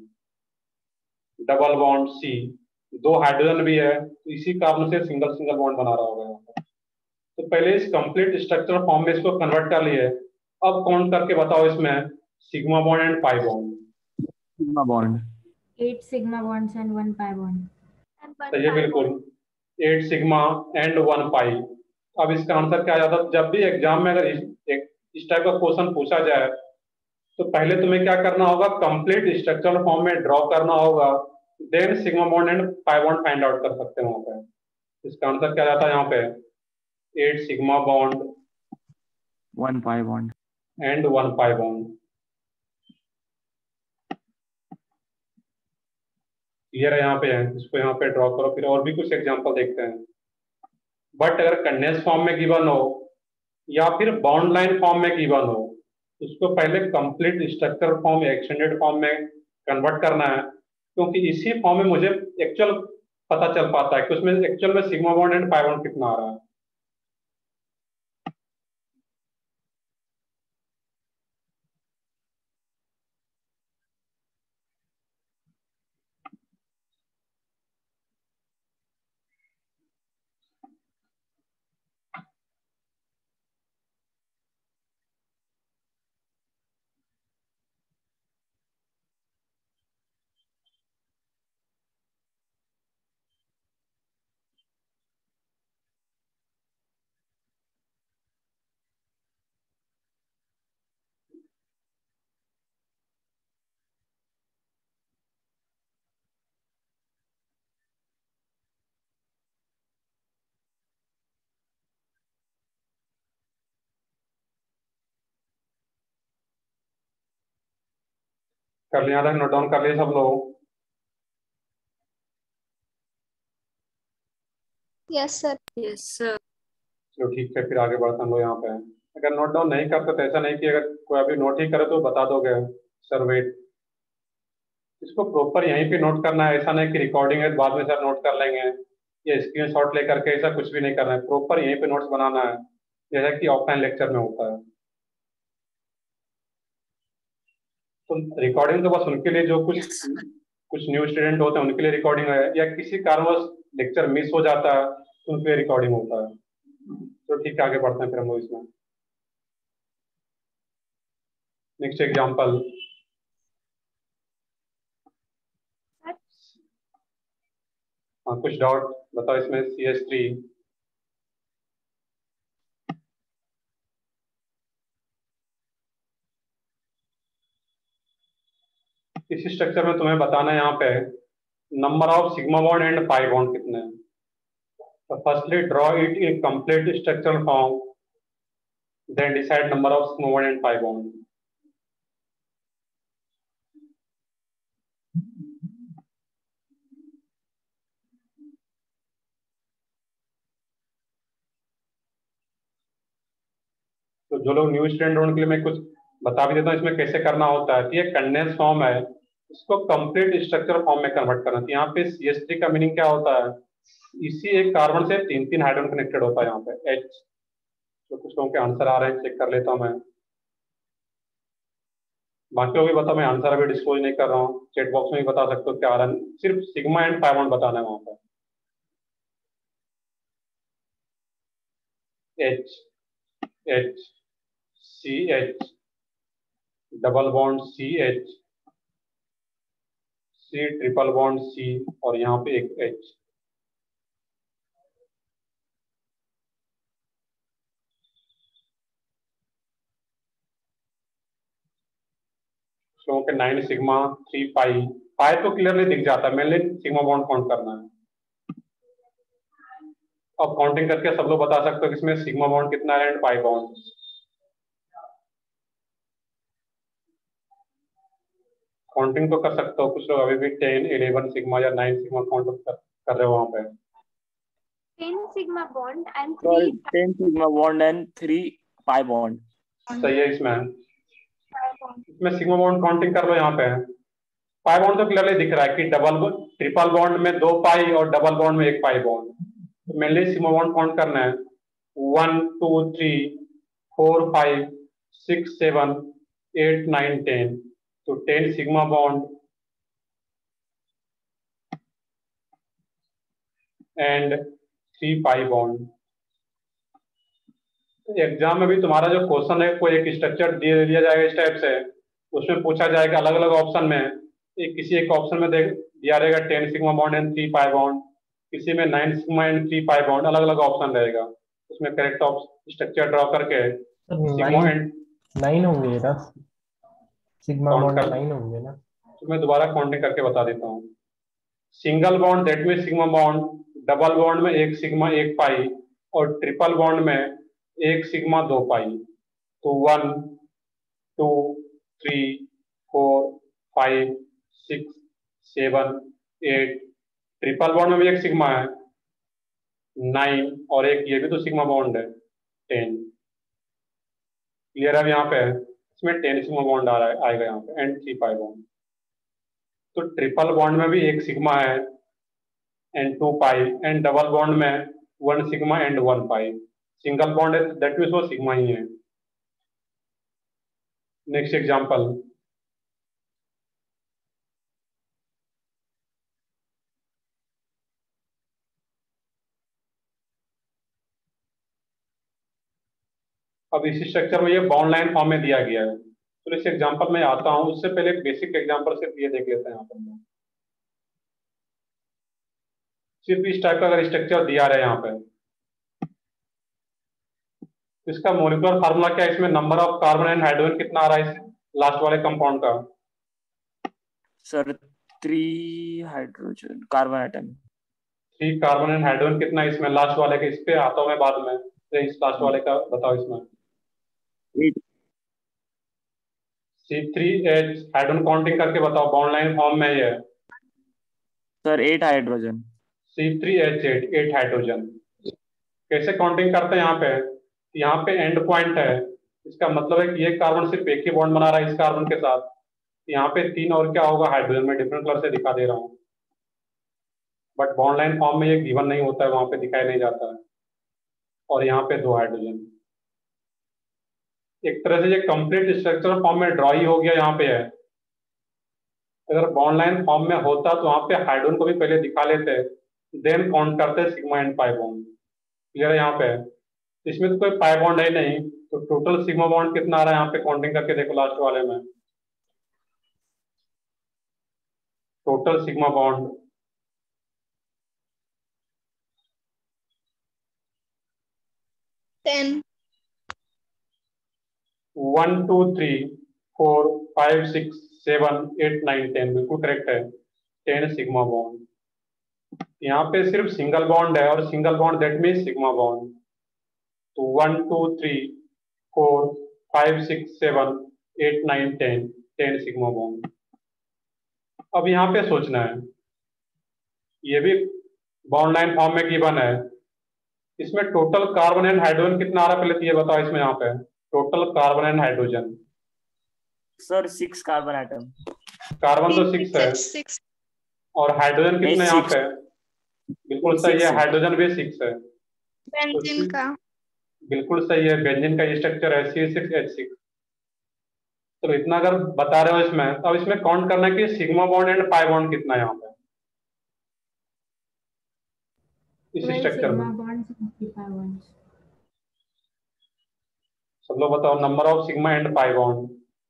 डबल बॉन्ड सी, दो हाइड्रोजन भी है तो इसी कारण से सिंगल सिंगल बॉन्ड बना रहा होगा यहाँ पर। तो पहले इस कंप्लीट स्ट्रक्चर फॉर्म में इसको कन्वर्ट कर लिए। अब काउंट करके बताओ इसमें sigma bond and pi bond. Sigma bond, eight sigma bonds and one pi bond. सही है बिल्कुल, eight sigma and one pi. अब इसका आंसर क्या आ जाता है? जब भी एग्जाम में अगर इस, इस टाइप का क्वेश्चन पूछा जाए तो पहले तुम्हें क्या करना होगा? कंप्लीट स्ट्रक्चरल फॉर्म में ड्रॉ करना होगा, then sigma bond and pi bond find out कर सकते हैं वहां पे। इसका आंसर क्या जाता है यहाँ पे? Eight sigma bond one pi bond and one pi bond. Clear है यहाँ पे है? इसको यहाँ पे ड्रॉ करो। फिर और भी कुछ एग्जांपल देखते हैं। बट अगर कंडेंस फॉर्म में गिवन हो या फिर बॉन्ड लाइन फॉर्म में गिवन हो, उसको पहले कंप्लीट स्ट्रक्चर फॉर्म या एक्सटेंडेड फॉर्म में कन्वर्ट करना है, क्योंकि इसी फॉर्म में मुझे एक्चुअल पता चल पाता है कि उसमें एक्चुअल में sigma bond and pi bond कितना आ रहा है। कर लिया था, नोट डाउन कर लिए सब लोग? Yes sir. Yes sir. चलो ठीक है, फिर आगे बढ़ते हम लोग यहाँ पे। अगर नोट डाउन नहीं करते तो ऐसा नहीं कि अगर कोई अभी नोट ही करे तो बता दोगे सर वेट। इसको प्रॉपर यहीं पे नोट करना है, ऐसा नहीं कि रिकॉर्डिंग है तो बाद में सर नोट कर लेंगे या स्क्रीन शॉट लेकर के, ऐसा कुछ भी नहीं करना है। प्रॉपर यहीं पे नोट्स बनाना है जैसा कि ऑफलाइन लेक्चर में होता है। तो रिकॉर्डिंग तो बस उनके लिए जो कुछ Yes. कुछ न्यू स्टूडेंट होते हैं उनके लिए रिकॉर्डिंग है, या किसी कारणवश लेक्चर मिस हो जाता है तो उनके लिए रिकॉर्डिंग होता है। तो ठीक है, आगे बढ़ते हैं फिर हम लोग इसमें। नेक्स्ट एग्जांपल, हाँ कुछ डाउट बताओ इसमें। सी एस थ्री इस स्ट्रक्चर में तुम्हें बताना है यहाँ पे number of sigma bond and pi bond कितने हैं। तो firstly draw it in complete structural form, then decide number of sigma bond and pi bond. तो जो लोग न्यू स्टूडेंट उनके लिए मैं कुछ बता भी देता हूँ इसमें कैसे करना होता है। तो ये कंडेंस फॉर्म है, इसको कंप्लीट स्ट्रक्चर फॉर्म में कन्वर्ट करना। तो यहाँ पे सी एस थ्री का मीनिंग क्या होता है, इसी एक कार्बन से तीन तीन हाइड्रोजन कनेक्टेड होता है यहाँ पे H। तो कुछ लोगों के आंसर आ रहे हैं, चेक कर लेता हूँ मैं। बाकी भी बता, मैं आंसर अभी डिस्क्लोज नहीं कर रहा हूँ, चैट बॉक्स में भी बता सकते हो क्या आ रहा है। सिर्फ सिग्मा एंड पाई बॉन्ड बताना है वहां पर। H H C H double bond C H C triple bond C और यहाँ पे एक H। लोगों के nine sigma three pi. Pi तो क्लियरली दिख जाता है, मेनली सिग्मा बॉन्ड काउंट करना है। अब काउंटिंग करके सब लोग बता सकते हो कि इसमें सिग्मा बॉन्ड कितना है एंड पाई बॉन्ड। काउंटिंग तो कर सकते हो, कुछ लोग अभी भी टेन इलेवन सिग्मा या नाइन सिग्मा काउंट कर, कर रहे हो वहां पे। Ten sigma bond and Sorry, three ten sigma bond and three pi bond. सही है। इसमें पाई बॉन्ड। इसमें सिग्मा बॉन्ड काउंटिंग कर लो यहाँ पे। पाई बॉन्ड तो क्लियरली दिख रहा है कि डबल ट्रिपल बॉन्ड में दो पाई और डबल बॉन्ड में एक पाई बॉन्ड। तो मेनली सिग्मा बॉन्ड काउंट करना है one two three four five six seven eight nine ten. तो ten sigma bond and three pi bond. Exam में भी तुम्हारा जो क्वेश्चन है कोई एक स्ट्रक्चर दे दिया जाएगा इस टाइप से, उसमें पूछा जाएगा अलग अलग ऑप्शन में। एक किसी एक ऑप्शन में देख दिया रहेगा ten sigma bond and three pi bond, किसी में nine sigma and three pi bond, अलग अलग ऑप्शन रहेगा। उसमें करेक्ट स्ट्रक्चर ड्रॉ करके सिग्मा एंड नाइन होंगे ना, सिग्मा काउंट बॉन्ड कर। नाइन होंगे ना। तो मैं दोबारा काउंटिंग करके बता देता हूँ। Single bond that mean sigma bond, double bond में एक सिग्मा एक पाई और ट्रिपल बॉन्ड में एक सिग्मा दो पाई। तो one two three four five six seven eight, triple bond में भी एक सिग्मा है नाइन और एक ये भी तो सिग्मा बॉन्ड है टेन। क्लियर है यहाँ पे, इसमें टेन सिग्मा बॉन्ड आ रहा है आएगा यहाँ पे एंड थ्री पाई बॉन्ड। तो ट्रिपल बॉन्ड में भी एक सिग्मा है and two pi and double bond में one sigma and one pi. Single bond है दैट मीन्स वो सिग्मा ही है। नेक्स्ट एग्जांपल, अब इस स्ट्रक्चर में ये बाउंड लाइन फॉर्म में दिया गया है। तो इस एग्जांपल में आता हूं, उससे पहले एक बेसिक एग्जांपल सिर्फ ये देख लेते हैं। यहाँ पर सिर्फ इस टाइप का अगर स्ट्रक्चर दिया रहा है यहाँ पे, इसका मोलिकुलर फार्मूला क्या है, इसमें number of carbon and hydrogen कितना आ रहा है इस लास्ट वाले कंपाउंड का? Sir, three hydrogen carbon atom. Three carbon and hydrogen कितना है इसमें लास्ट वाले के? इस पे आता हूँ मैं बाद में। तो इस लास्ट वाले का बताओ इसमें। Eight. C three H hydrogen counting करके बताओ, बॉन्ड लाइन फॉर्म में ही है। Sir eight hydrogen. C three H eight eight hydrogen. कैसे काउंटिंग करते हैं यहाँ पे? यहाँ पे एंड पॉइंट है, इसका मतलब है कि ये कार्बन सिर्फ एक ही बॉन्ड बना रहा है इस कार्बन के साथ। यहाँ पे तीन और क्या होगा हाइड्रोजन, में डिफरेंट कलर से दिखा दे रहा हूँ, बट बॉन्ड लाइन फॉर्म में ये गिवन नहीं होता है, वहां पे दिखाई नहीं जाता है। और यहाँ पे दो हाइड्रोजन, एक तरह से ये कंप्लीट स्ट्रक्चर फॉर्म में ड्रॉ ही हो गया यहाँ पे है। अगर बॉन्ड लाइन फॉर्म में होता तो वहां पे हाइड्रोजन को भी पहले दिखा लेते, देन काउंट करते sigma and pi bond. Clear है यहाँ पे? इसमें तो कोई पाई बॉन्ड है नहीं, तो टोटल सिग्मा बॉन्ड कितना आ रहा है यहाँ पे काउंटिंग करके देखो लास्ट वाले में। Total sigma bond ten. One two three four five six seven eight nine ten, बिल्कुल करेक्ट है, टेन सिग्मा बॉन्ड। यहाँ पे सिर्फ सिंगल बॉन्ड है, और single bond that means sigma bond. तो one two three four five six seven eight nine ten, ten sigma bond. अब यहाँ पे सोचना है, ये भी बॉन्ड लाइन फॉर्म में गिवन है, इसमें टोटल कार्बन एंड हाइड्रोजन कितना आ रहा है पहले तो ये बताओ। इसमें यहाँ पे total carbon and hydrogen, sir six carbon atom. Carbon तो सिक्स है, सिक्स। और हाइड्रोजन कितने नहीं, यहाँ six। पे? बिल्कुल सही Six है, है। हाइड्रोजन भी सिक्स है। बेंजीन तो का बिल्कुल सही है, बेंजीन का स्ट्रक्चर है सी सिक्स एच सिक्स। तो इतना अगर बता रहे हो इसमें, तो अब इसमें काउंट करना है कि sigma bond and pi bond कितना है यहाँ पे इस twelve स्ट्रक्चर sigma में। bonds and three pi bonds. सब लोग बताओ number of sigma and pi bond.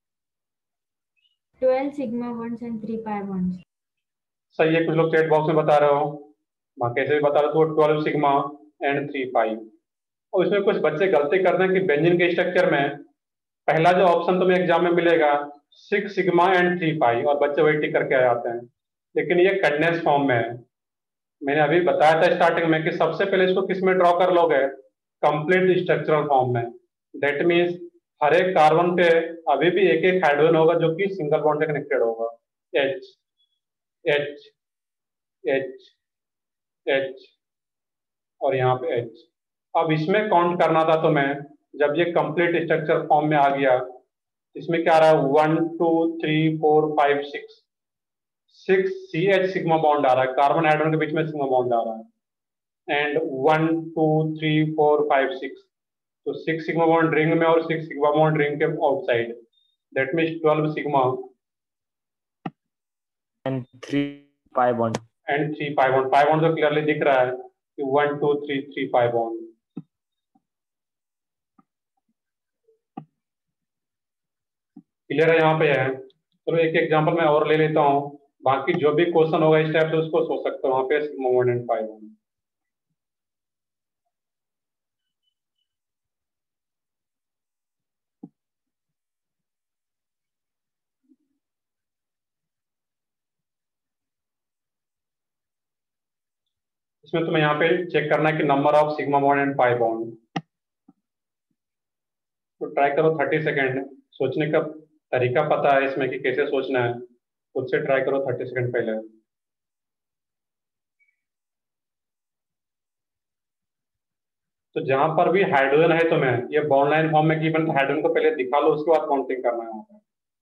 twelve sigma bonds and three pi bonds. सही है, कुछ लोग चैट बॉक्स में बता रहे हो, वहां कैसे भी बता रहे हो, तो twelve sigma and three pi. और इसमें कुछ बच्चे गलती करते हैं कि बेंजीन के स्ट्रक्चर में पहला जो ऑप्शन तुम्हें एग्जाम में मिलेगा six sigma and three pi, और बच्चे वही टिक करके आ जाते हैं, लेकिन ये कंडेंस फॉर्म में है। मैंने अभी बताया था स्टार्टिंग में कि सबसे पहले इसको किस में ड्रॉ कर लोगे, कंप्लीट स्ट्रक्चरल फॉर्म में। दैट मीन्स हर एक कार्बन पे अभी भी एक एक हाइड्रोजन होगा जो कि सिंगल बॉन्ड से कनेक्टेड होगा। एच एच एच एच और यहाँ पे एच। अब इसमें काउंट करना था तो मैं, जब ये कंप्लीट स्ट्रक्चर फॉर्म में आ गया, इसमें क्या आ रहा है, one two three four five six, six C H sigma bond आ रहा है, कार्बन हाइड्रोजन के बीच में सिग्मा बॉन्ड आ रहा है, and one two three four five six, तो सिक्स सिग्मा बॉन्ड रिंग में और सिक्स सिग्मा बॉन्ड रिंग के outside, that means twelve sigma and three pi bond. And three pi bond. Pi bond तो clearly दिख रहा है कि one two three three pi bond. Clear है यहाँ पे है? चलो एक एग्जांपल मैं और ले लेता हूँ, बाकी जो भी क्वेश्चन होगा इस टाइप से उसको सोच सकते हो वहां पे sigma bond and pi bond. इसमें तुम्हें यहाँ पे चेक करना है कि number of sigma bond and pi bond. तो ट्राई करो थर्टी सेकेंड, सोचने का तरीका पता है इसमें कि कैसे सोचना है, खुद से ट्राई करो थर्टी सेकेंड पहले। तो जहां पर भी हाइड्रोजन है तुम्हें ये बॉन्ड लाइन फॉर्म में गिवन, हाइड्रोजन को पहले दिखा लो, उसके बाद काउंटिंग करना है वहां पे।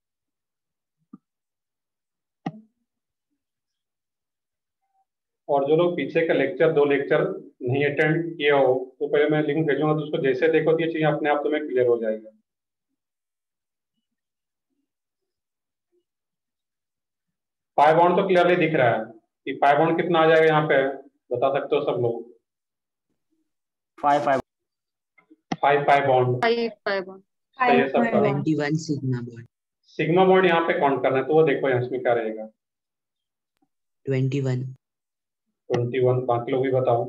और जो लोग पीछे का लेक्चर दो लेक्चर नहीं अटेंड किए हो, तो पहले मैं लिंक भेजूंगा, तो उसको जैसे देखो तो ये चीजें अपने आप तुम्हें क्लियर हो जाएगा। पाई बॉन्ड तो क्लियरली दिख रहा है कि पाई बॉन्ड कितना आ जाएगा यहाँ पे, बता सकते हो सब लोग? Five five five pi bond. Five pi bond. सही है Five pi सबका। bonds. Twenty one sigma bond. Sigma bond यहाँ पे काउंट करना है, तो वो देखो यहाँ इसमें क्या रहेगा, ट्वेंटी वन। Twenty one. बाकी लोग भी बताओ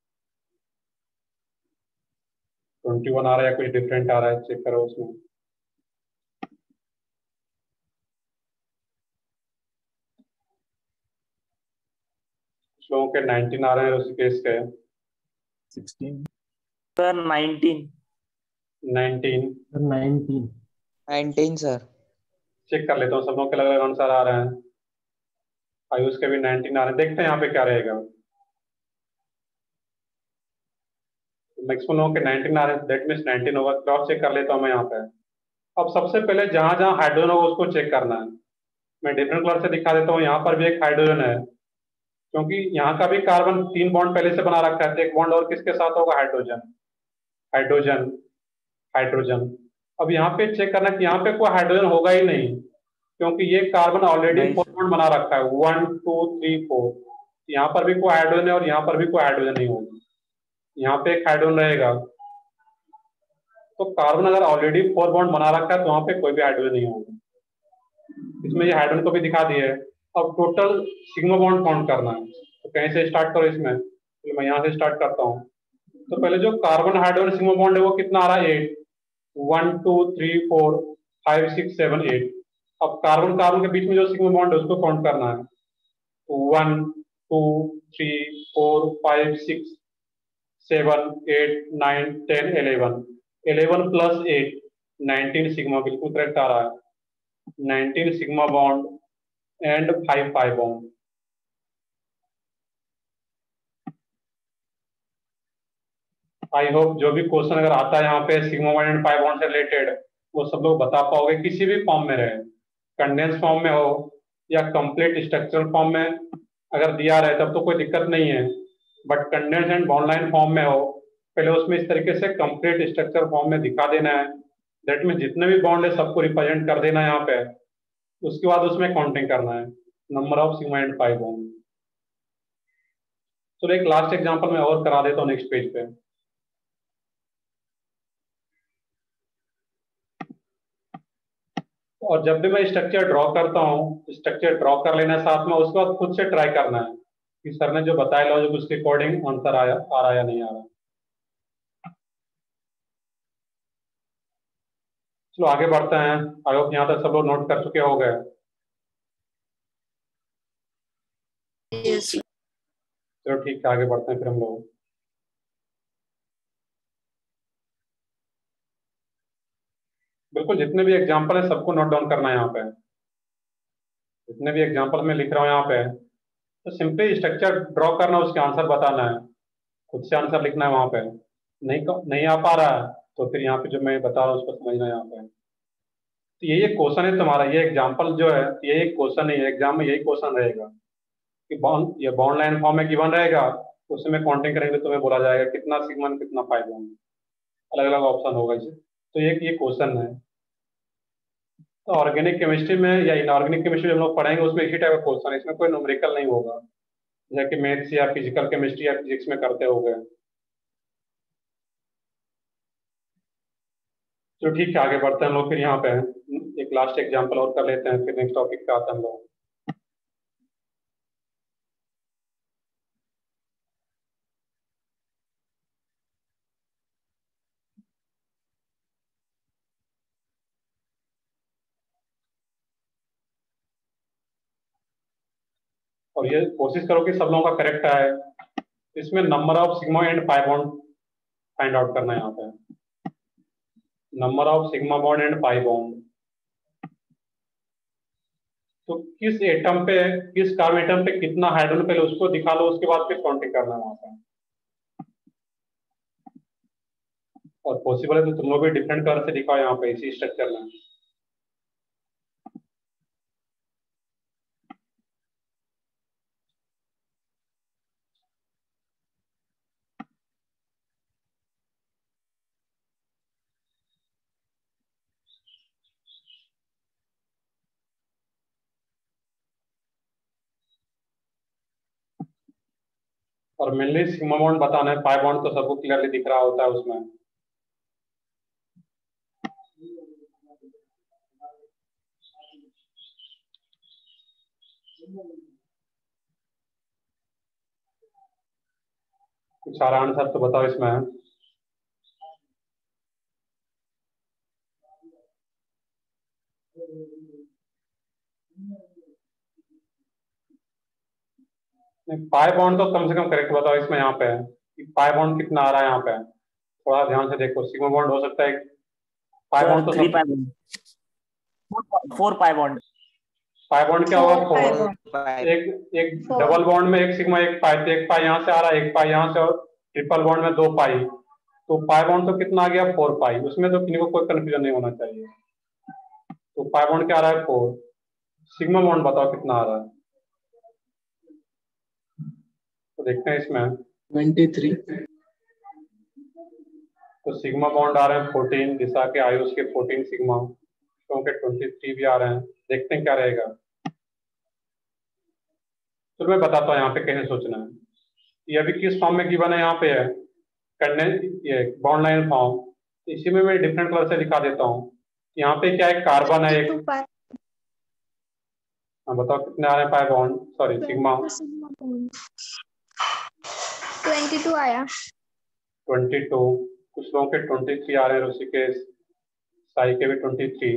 ट्वेंटी वन आ रहा है या कुछ डिफरेंट आ रहा है, चेक करो उसमें। कुछ लोगों के नाइनटीन आ रहे हैं, ऋषिकेश के sixteen. Sir nineteen. Nineteen. Nineteen. Nineteen sir. Check कर लेता हूँ, सब लोग के अलग अलग आंसर आ रहे हैं। आयुष के भी नाइनटीन आ रहे हैं, देखते हैं यहाँ पे क्या रहेगा। मैक्सिमम लोगों के नाइनटीन आ रहे हैं, दैट मीन्स नाइनटीन होगा। क्रॉस चेक कर लेता हूँ मैं यहाँ पे। अब सबसे पहले जहां जहां हाइड्रोजन होगा उसको चेक करना है। मैं डिफरेंट कलर से दिखा देता हूँ। यहाँ पर भी एक हाइड्रोजन है, क्योंकि यहाँ का भी कार्बन तीन बॉन्ड पहले से बना रखा है, तो एक बॉन्ड और किसके साथ होगा? Hydrogen hydrogen hydrogen. अब यहाँ पे चेक करना कि यहाँ पे कोई हाइड्रोजन होगा ही नहीं, क्योंकि ये कार्बन ऑलरेडी नहीं फोर सर। बॉन्ड बना रखा है, वन टू थ्री फोर। यहाँ पर भी कोई हाइड्रोजन है और यहाँ पर भी कोई हाइड्रोजन नहीं होगा। यहाँ पे एक हाइड्रोजन रहेगा, तो कार्बन अगर ऑलरेडी फोर बॉन्ड बना रखा है तो वहां पे कोई भी हाइड्रोजन नहीं होगा। इसमें ये हाइड्रोजन को भी दिखा दिया है। अब टोटल सिग्मा बॉन्ड काउंट करना है, तो कहीं से स्टार्ट करो इसमें। तो मैं यहाँ से स्टार्ट करता हूँ। तो पहले जो कार्बन हाइड्रोजन सिग्मा बॉन्ड है वो कितना आ रहा है? Eight. One two three four five six seven eight. अब कार्बन कार्बन के बीच में जो सिग्मा बॉन्ड है उसको काउंट करना है। One two three four five six seven eight nine ten eleven. Eleven plus eight nineteen sigma, बिल्कुल करेक्ट आ रहा है। Nineteen sigma bond and five five bond. I hope जो भी क्वेश्चन अगर आता है यहाँ पे sigma bond and five bond से रिलेटेड, वो सब लोग बता पाओगे, किसी भी फॉर्म में रहे, कंडेंस फॉर्म में हो या कंप्लीट स्ट्रक्चरल फॉर्म में अगर दिया रहे तब तो कोई दिक्कत नहीं है। But condense and bond line form में हो, पहले उसमें इस तरीके से कंप्लीट स्ट्रक्चर फॉर्म में दिखा देना है। दैट में जितने भी बॉन्ड है सबको रिप्रेजेंट कर देना है यहाँ पे। उसके बाद उसमें काउंटिंग करना है number of sigma and five bond. चलो एक लास्ट एग्जांपल मैं और करा देता हूँ नेक्स्ट पेज पे। और जब भी मैं स्ट्रक्चर ड्रॉ करता हूँ, स्ट्रक्चर ड्रॉ कर लेना है साथ में, उसके बाद खुद से ट्राई करना है कि सर ने जो बताया लॉजिक उसके अकॉर्डिंग आंसर आया आ रहा है या नहीं आ रहा। चलो आगे बढ़ते हैं। आई होप यहाँ तक सब लोग नोट कर चुके हो गए। Yes. चलो ठीक है, आगे बढ़ते हैं फिर हम लोग। बिल्कुल जितने भी एग्जाम्पल है सबको नोट डाउन करना है यहाँ पे। जितने भी एग्जाम्पल मैं लिख रहा हूँ यहाँ पे, तो सिंपली स्ट्रक्चर ड्रॉ करना, उसके आंसर बताना है, खुद से आंसर लिखना है वहाँ पे। नहीं नहीं आ पा रहा है तो फिर यहाँ पे जो मैं बता रहा हूँ उसको समझना है यहाँ पे। तो ये एक क्वेश्चन है तुम्हारा, ये एग्जाम्पल जो है ये एक क्वेश्चन है, एग्जाम में यही क्वेश्चन रहेगा कि बॉन्ड, ये बॉन्ड लाइन फॉर्म में गिवन रहेगा, उसमें काउंटिंग करेंगे तुम्हें बोला जाएगा कितना सिग्मा कितना फाइव बॉन्ड, अलग अलग ऑप्शन होगा इसे। तो ये ये क्वेश्चन है। तो ऑर्गेनिक केमिस्ट्री में या इनऑर्गेनिक केमिस्ट्री हम लोग पढ़ेंगे उसमें इसी टाइप का क्वेश्चन है, इसमें कोई न्यूमेरिकल नहीं होगा जैसे कि मैथ्स या फिजिकल केमिस्ट्री या फिजिक्स में करते हो गए। तो ठीक है, आगे बढ़ते हैं हम लोग। फिर यहाँ पे एक लास्ट एग्जांपल और कर लेते हैं, फिर नेक्स्ट टॉपिक पे आते हैं हम लोग। और ये कोशिश करो कि सब लोगों का करेक्ट आए। इसमें number of sigma and five bond find out करना है यहाँ पे। Number of sigma bond and five bond, तो किस एटम पे, किस कार्बन एटम पे कितना हाइड्रोजन, पहले उसको दिखा लो, उसके बाद फिर काउंटिंग करना है वहां पे। और पॉसिबल है तो तुम लोग भी डिफरेंट कलर से दिखाओ यहाँ पे इसी स्ट्रक्चर में। और मेनली सिग्मा बॉन्ड बताना है, फाइव बॉन्ड तो सबको क्लियरली दिख रहा होता है उसमें। कुछ सारा आंसर तो बताओ इसमें। फाइव बॉन्ड तो कम से कम करेक्ट बताओ इसमें यहाँ पे कि फाइव बॉन्ड कितना आ रहा है यहाँ पे। थोड़ा ध्यान से देखो, सिग्मा बॉन्ड हो सकता है, फाइव बॉन्ड तो थ्री सब pi bond. Four pi bond. Pi bond क्या होगा? Four pi four. bond. एक एक Four. डबल बॉन्ड में एक सिग्मा एक पाई, तो एक पाई यहाँ से आ रहा है, एक पाई यहाँ से, और ट्रिपल बॉन्ड में दो पाई, तो पाई बॉन्ड तो कितना आ गया? Four pi. उसमें तो किसी को कोई कंफ्यूजन नहीं होना चाहिए। तो पाई बॉन्ड क्या आ रहा है? फोर। सिग्मा बॉन्ड बताओ कितना आ रहा है? तो देखते हैं इसमें ट्वेंटी थ्री। तो सिग्मा बॉन्ड आ रहे हैं फोर्टीन, दिशा के आयुष के फोर्टीन सिग्मा, क्योंकि ट्वेंटी थ्री भी आ रहे हैं। देखते हैं क्या रहेगा। तो मैं बताता हूँ यहाँ पे कैसे सोचना है। ये अभी किस फॉर्म में गिवन है? यहाँ पे है करने ये बॉन्ड लाइन फॉर्म। इसी में मैं डिफरेंट कलर से दिखा देता हूँ। यहाँ पे क्या है? कार्बन है एक। Twenty-two pi. हाँ बताओ कितने आ रहे हैं pi bond, sorry sigma? Twenty-two sigma bond. Twenty-two आया. Twenty two. कुछ लोगों के ट्वेंटी थ्री आ रहे हैं, ऋषिकेश साई के भी ट्वेंटी थ्री।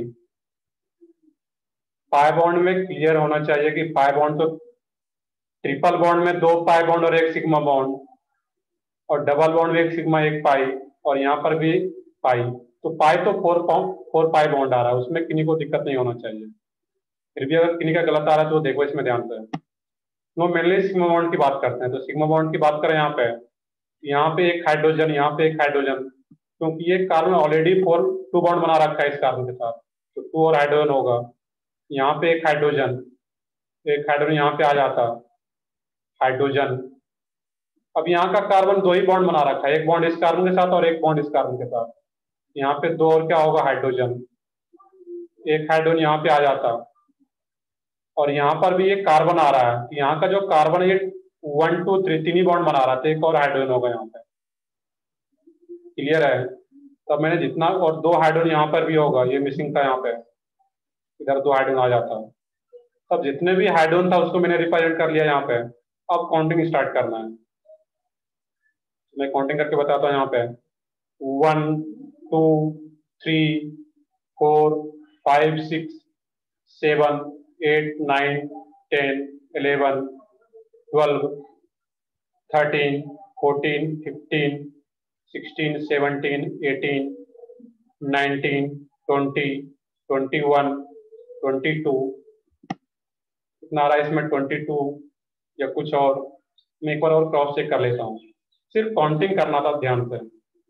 पाई बॉन्ड में क्लियर होना चाहिए कि पाई बॉन्ड तो ट्रिपल बॉन्ड में दो पाई बॉन्ड और एक सिग्मा बॉन्ड, और डबल बॉन्ड में एक सिग्मा एक पाई, और यहाँ पर भी पाई। तो पाई तो फोर फोर पाई बॉन्ड आ रहा है, उसमें किन्हीं को दिक्कत नहीं होना चाहिए। फिर भी अगर किन्हीं का गलत आ रहा है तो देखो इसमें ध्यान से। तो मेनली सिग्मा बॉन्ड की बात करते हैं। तो सिग्मा बॉन्ड की बात करें यहाँ पे, यहाँ पे एक हाइड्रोजन, यहाँ पे एक हाइड्रोजन, क्योंकि ये carbon already four two bond बना रखा है इस कार्बन के साथ, तो टू और हाइड्रोजन होगा। यहाँ पे एक हाइड्रोजन, एक हाइड्रोजन यहाँ पे आ जाता, हाइड्रोजन। अब यहाँ का कार्बन दो ही बॉन्ड बना रखा है, एक बॉन्ड इस कार्बन के साथ और एक बॉन्ड इस कार्बन के साथ। यहाँ पे दो और क्या होगा? हाइड्रोजन। एक हाइड्रोजन यहाँ पे आ जाता, और यहाँ पर भी एक कार्बन आ रहा है। यहाँ का जो कार्बन है ये वन टू थ्री तीन ही बॉन्ड बना रहा था, एक और हाइड्रोजन होगा यहाँ पे। क्लियर है? तब तो मैंने जितना, और दो हाइड्रोजन यहाँ पर भी होगा, ये मिसिंग था यहाँ पे, इधर दो हाइड्रोजन आ जाता। तब जितने भी हाइड्रोजन था उसको मैंने रिप्रेजेंट कर लिया यहाँ पे। अब काउंटिंग स्टार्ट करना है। मैं काउंटिंग करके बताता हूँ यहाँ पे। One two three four five six seven eight nine ten eleven twelve thirteen fourteen fifteen sixteen seventeen eighteen nineteen twenty twenty one twenty two. कितना आ रहा है इसमें? ट्वेंटी टू या कुछ और? मैं एक बार और क्रॉस चेक कर लेता हूँ, सिर्फ काउंटिंग करना था ध्यान से।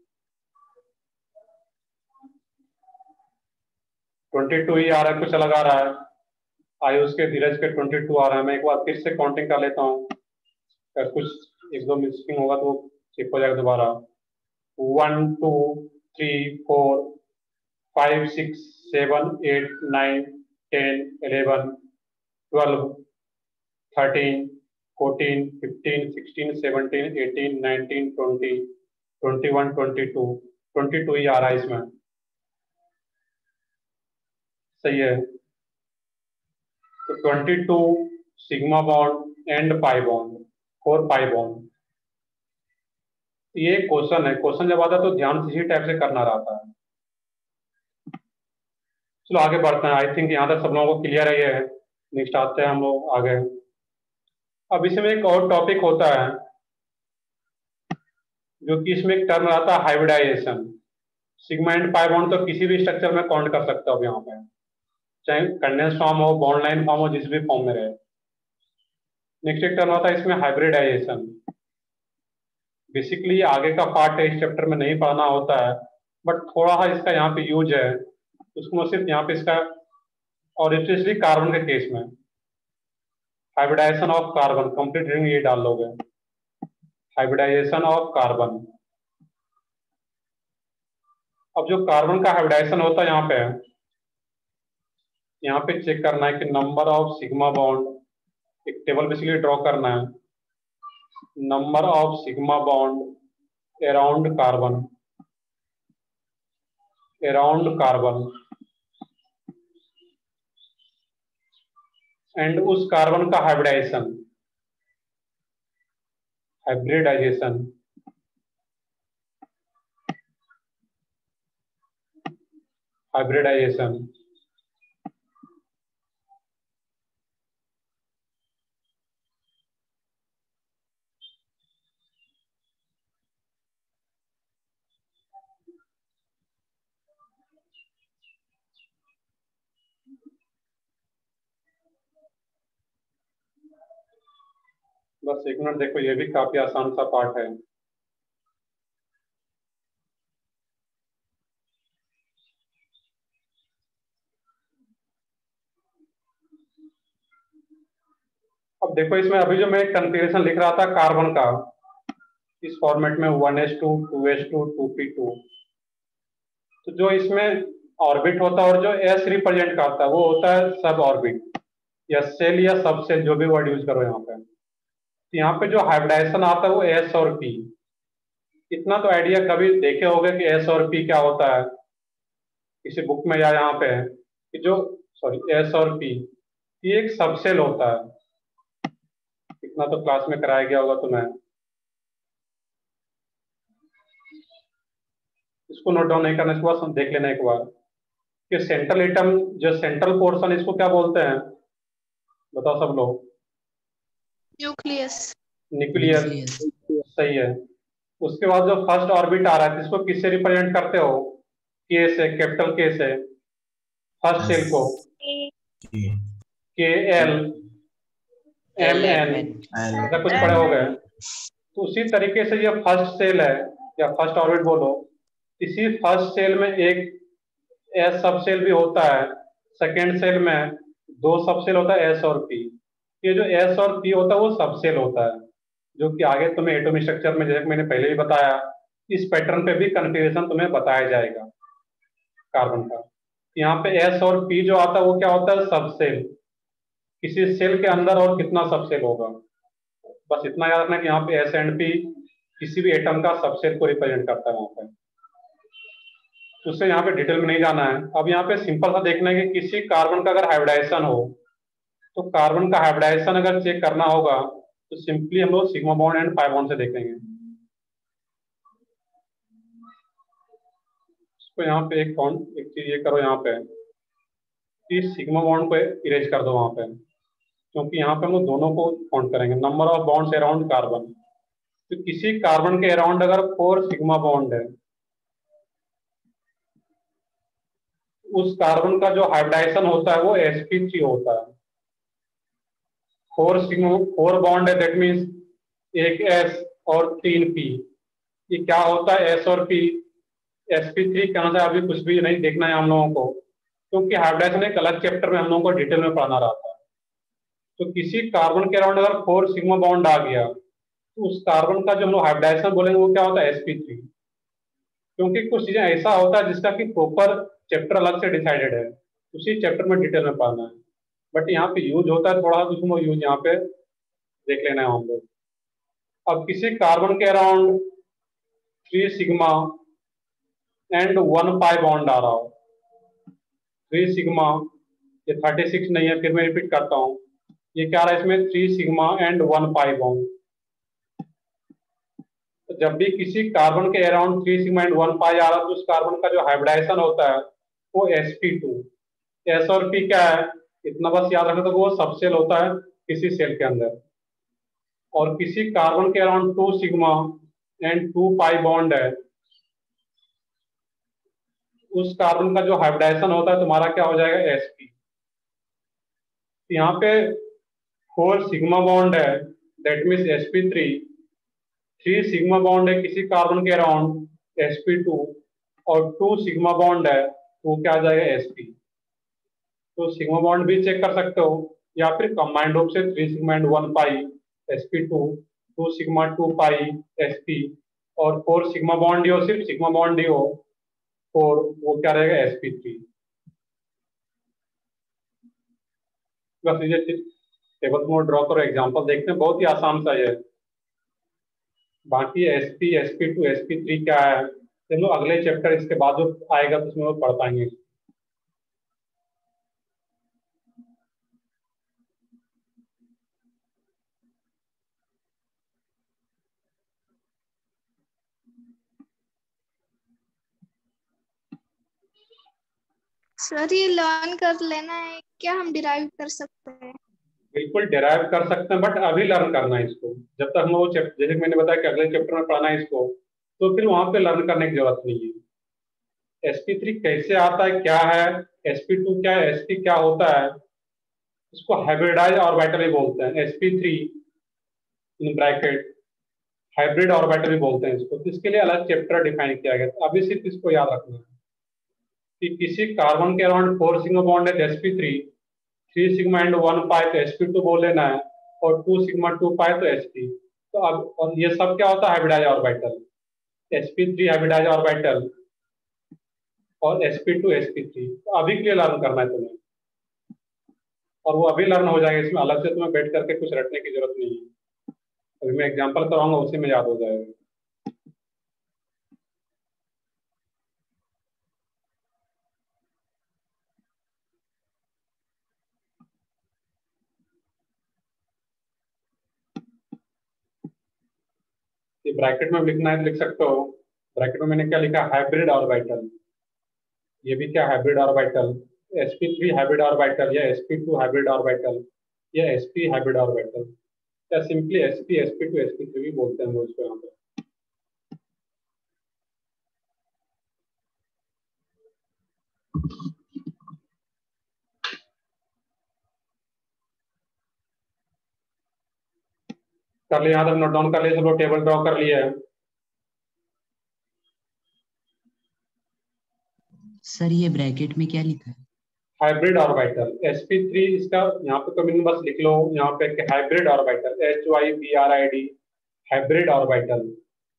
ट्वेंटी टू ही आ रहा है, कुछ अलग आ रहा है? आयुष के, धीरज के ट्वेंटी टू आ रहा है। मैं एक बार फिर से काउंटिंग कर लेता हूँ, अगर कुछ एक दो मिसिंग होगा तो चेक हो जाएगा दोबारा। One two three four five six seven eight nine ten eleven twelve thirteen fourteen fifteen sixteen seventeen eighteen nineteen twenty twenty one twenty two. Twenty two ही आ रहा है इसमें। सही है। तो twenty two sigma bond and pi bond, four pi bond. ये question है, क्वेश्चन जब आता है तो ध्यान से इसी टाइप से करना रहता है। चलो आगे बढ़ते हैं। आई थिंक यहाँ तक सब लोगों को क्लियर है ये। नेक्स्ट आते हैं हम लोग आगे। अब इसमें एक और टॉपिक होता है जो कि इसमें एक टर्म आता है hybridization. Sigma and pi bond तो किसी भी स्ट्रक्चर में काउंट कर सकते हो यहाँ पे, चाहे कंडेंस फॉर्म हो, बॉन्ड लाइन फॉर्म हो, जिस भी फॉर्म में रहे। नेक्स्ट एक टर्म आता है इसमें हाइब्रिडाइजेशन। बेसिकली आगे का पार्ट है, इस चैप्टर में नहीं पढ़ना होता है, बट थोड़ा सा इसका यहाँ पे यूज है, उसको सिर्फ यहाँ पे इसका, और स्पेशली कार्बन के केस में hybridization of carbon, complete ring ये डाल लोगे, हाइब्रिडाइजेशन ऑफ कार्बन। अब जो कार्बन का हाइब्रिडाइजेशन होता है यहाँ पे, यहाँ पे चेक करना है कि नंबर ऑफ सिग्मा बॉन्ड, एक टेबल बेसिकली ड्रॉ करना है, number of sigma bond around carbon, around carbon, and उस कार्बन का हाइब्रिडाइजेशन, हाइब्रिडाइजेशन हाइब्रिडाइजेशन बस एक मिनट देखो, ये भी काफी आसान सा पार्ट है। अब देखो इसमें अभी जो मैं कन्फिग्रेशन लिख रहा था कार्बन का, इस फॉर्मेट में one S two, two S two, two P two, तो जो इसमें ऑर्बिट होता है और जो एस रिप्रेजेंट करता है वो होता है सब ऑर्बिट या सेल या सब सेल, जो भी वर्ड यूज करो यहाँ पे। तो यहाँ पे जो हाइब्रिडाइजेशन आता है वो एस और पी। इतना तो आइडिया कभी देखे होंगे कि एस और पी क्या होता है किसी बुक में या यहाँ पे, कि जो सॉरी एस और पी ये एक सबसेल होता है। इतना तो क्लास में कराया गया होगा तुम्हें। इसको नोट डाउन नहीं करने के बाद देख लेना एक बार कि सेंट्रल एटम, जो सेंट्रल पोर्शन, इसको क्या बोलते हैं, बताओ सब लोग। न्यूक्लियस। न्यूक्लियस, सही है। उसके बाद जो फर्स्ट ऑर्बिट आ रहा है इसको किससे रिप्रेजेंट करते हो, के से, कैपिटल के से, फर्स्ट सेल को के एल एम एन, ऐसा कुछ पढ़े हो गए। तो उसी तरीके से ये फर्स्ट सेल है या फर्स्ट ऑर्बिट बोलो, इसी फर्स्ट सेल में एक एस सब सेल भी होता है, सेकेंड सेल में दो सब सेल होता है एस और पी। ये जो एस और पी होता है वो सब सेल होता है, जो कि आगे तुम्हें एटॉमिक स्ट्रक्चर में, जैसे मैंने पहले भी बताया, इस पैटर्न पे भी कन्फिग्रेशन तुम्हें बताया जाएगा कार्बन का। यहाँ पे एस और पी जो आता है वो क्या होता है, सब सेल। किसी सेल के अंदर और कितना सब सेल होगा, बस इतना याद रखना कि यहाँ पे एस एंड पी किसी भी एटम का सबसेल को रिप्रेजेंट करता है वहां पे। उससे यहाँ पे डिटेल में नहीं जाना है। अब यहाँ पे सिंपल सा देखना है कि किसी कार्बन का अगर हाइब्रिडाइजेशन हो, तो कार्बन का हाइब्रिडाइजेशन अगर चेक करना होगा तो सिंपली हम लोग sigma bond and pi bond से देखेंगे। इसको यहाँ पे एक कौन एक चीज ये करो, यहाँ पे इस सिग्मा बॉन्ड को इरेज कर दो वहां पे, क्योंकि यहाँ पे हम लोग दोनों को काउंट करेंगे, number of bonds around carbon. तो किसी कार्बन के अराउंड अगर फोर सिग्मा बॉन्ड है, उस कार्बन का जो हाइब्रिडाइजेशन होता है वो एस पी थ्री होता है। फोर सिग्मा फोर बॉन्ड है, दैट मीन्स एक एस और तीन पी। ये क्या होता है एस और पी, एस पी थ्री कहाँ से, अभी कुछ भी नहीं देखना है हम लोगों को, क्योंकि हाइब्रिडाइजेशन एक अलग चैप्टर में हम लोगों को डिटेल में पढ़ाना रहता है। तो किसी कार्बन के अराउंड अगर फोर सिग्मा बॉन्ड आ गया तो उस कार्बन का जो हम लोग हाइब्रिडाइजेशन बोलेंगे वो क्या होता है, एस पी थ्री। क्योंकि कुछ चीजें ऐसा होता है जिसका कि प्रॉपर चैप्टर अलग से डिसाइडेड है, उसी चैप्टर में डिटेल में पढ़ना है, बट यहाँ पे यूज होता है थोड़ा, उसको यूज यहाँ पे देख लेना है हम लोग। अब किसी कार्बन के around three sigma and one pi bond आ रहा हो, थ्री सिग्मा, ये थर्टी सिक्स नहीं है, फिर मैं रिपीट करता हूँ, ये क्या रहा है इसमें, three sigma and one pi bond. तो जब भी किसी कार्बन के around three sigma and one pi आ रहा है तो उस कार्बन का जो हाइब्रिडाइजेशन होता है वो एस पी टू। एस और पी क्या है, इतना बस याद रखना, तो वो सबसेल होता है किसी सेल के अंदर। और किसी कार्बन के around two sigma and two pi bond है, उस कार्बन का जो हाइब्रिडाइजेशन होता है तुम्हारा क्या हो जाएगा, एस पी। यहाँ पे फोर सिग्मा बॉन्ड है, that means S P three. Three sigma bond है किसी कार्बन के अराउंड, एस पी टू। और टू सिग्मा बॉन्ड है तो क्या आ जाएगा, एस पी। तो सिग्मा बॉन्ड भी चेक कर सकते हो, या फिर कंबाइंड रूप से three sigma and one pi S P two, two sigma two pi S P, और फोर सिग्मा बॉन्ड ही हो, सिर्फ सिग्मा बॉन्ड ही हो फोर, वो क्या रहेगा, एस पी थ्री। बस ये टेबल को ड्रॉ करो, एग्जांपल देखते हैं, बहुत ही आसान सा है। बाकी S P, S P two, S P three क्या है, हम लोग अगले चैप्टर इसके बाद जो आएगा तो उसमें लोग पढ़ पाएंगे। सर ये लर्न कर लेना है क्या, हम डिराइव कर सकते हैं? बिल्कुल डिराइव कर सकते हैं, बट अभी लर्न करना है इसको। जब तक हम वो जैसे मैंने बताया कि अगले चैप्टर में पढ़ना है इसको, तो फिर वहां पे लर्न करने की जरूरत नहीं है। एस पी थ्री कैसे आता है, क्या है, एस पी टू क्या है, एस पी क्या होता है, इसको हाइब्रिडाइज ऑर्बिटल भी बोलते हैं। S P three in bracket hybrid orbital भी बोलते हैं इसको। तो इसके लिए अलग चैप्टर डिफाइन किया गया। तो अभी सिर्फ इसको याद रखना है कि किसी कार्बन के अराउंड फोर सिग्मा बॉन्ड है S P three, three sigma and one pi तो एस पी टू बोल लेना है, और टू सिग्मा टू पाई तो एस पी। तो अब और ये सब क्या होता है, hybridize orbital, S P three hybridize orbital और S P two S P three. तो अभी के लिए लर्न करना है तुम्हें, और वो अभी लर्न हो जाएगा, इसमें अलग से तुम्हें बैठ करके कुछ रटने की जरूरत नहीं है। अभी मैं एग्जाम्पल कराऊंगा, उसी में याद हो जाएगा। ये ब्रैकेट में लिखना है तो लिख सकते हो। ब्रैकेट में मैंने क्या लिखा, हाइब्रिड ऑर्बिटल। ये भी क्या, hybrid orbital, S P three hybrid orbital या S P two hybrid orbital या एस पी हाइब्रिड ऑर्बिटल, या simply S P S P two S P three भी बोलते हैं उसको यहाँ पे। कर लिया, यहाँ तक नोट डाउन कर लिया सब लोग, टेबल ड्रॉ कर लिया है। सर ये ब्रैकेट में क्या लिखा है? Hybrid orbital, S P three इसका यहाँ पे तो मीनिंग बस लिख लो यहाँ पे कि hybrid orbital, H Y B R I D, hybrid orbital.